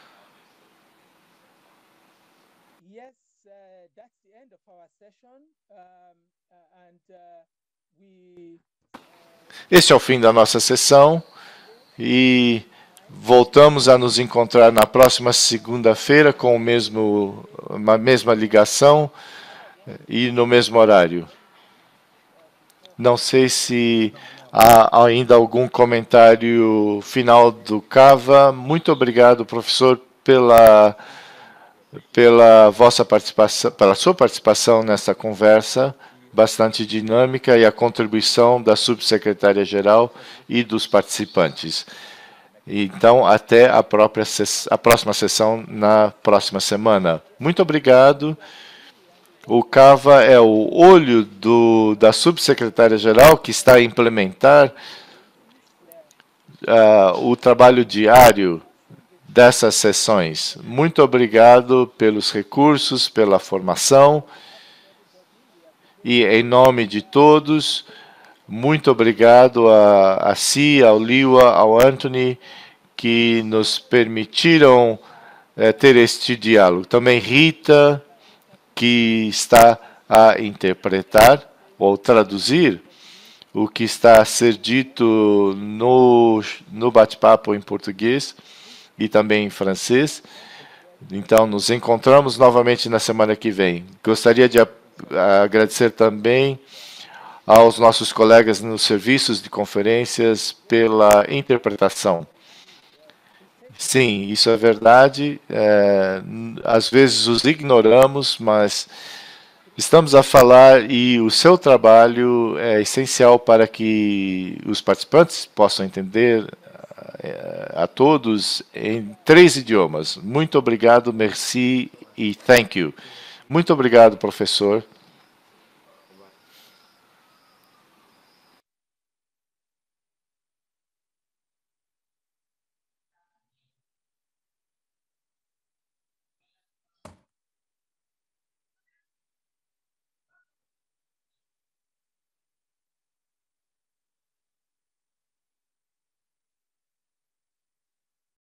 Este é o fim da nossa sessão e voltamos a nos encontrar na próxima segunda-feira com o mesmo, a mesma ligação e no mesmo horário. Não sei se há ainda algum comentário final do Cava. Muito obrigado, professor, pela, pela vossa participação, pela sua participação nessa conversa bastante dinâmica e a contribuição da subsecretária-geral e dos participantes. Então, até a, própria, a próxima sessão na próxima semana. Muito obrigado. O Cava é o olho do, da subsecretária-geral que está a implementar uh, o trabalho diário dessas sessões. Muito obrigado pelos recursos, pela formação. E, em nome de todos, muito obrigado a, a Si, ao Liwa, ao Anthony, que nos permitiram eh, ter este diálogo. Também Rita, que está a interpretar ou traduzir o que está a ser dito no, no bate-papo em português e também em francês. Então, nos encontramos novamente na semana que vem. Gostaria de agradecer também aos nossos colegas nos serviços de conferências pela interpretação. Sim, isso é verdade. É, às vezes os ignoramos, mas estamos a falar e o seu trabalho é essencial para que os participantes possam entender é, a todos em três idiomas. Muito obrigado, merci e thank you. Muito obrigado, professor.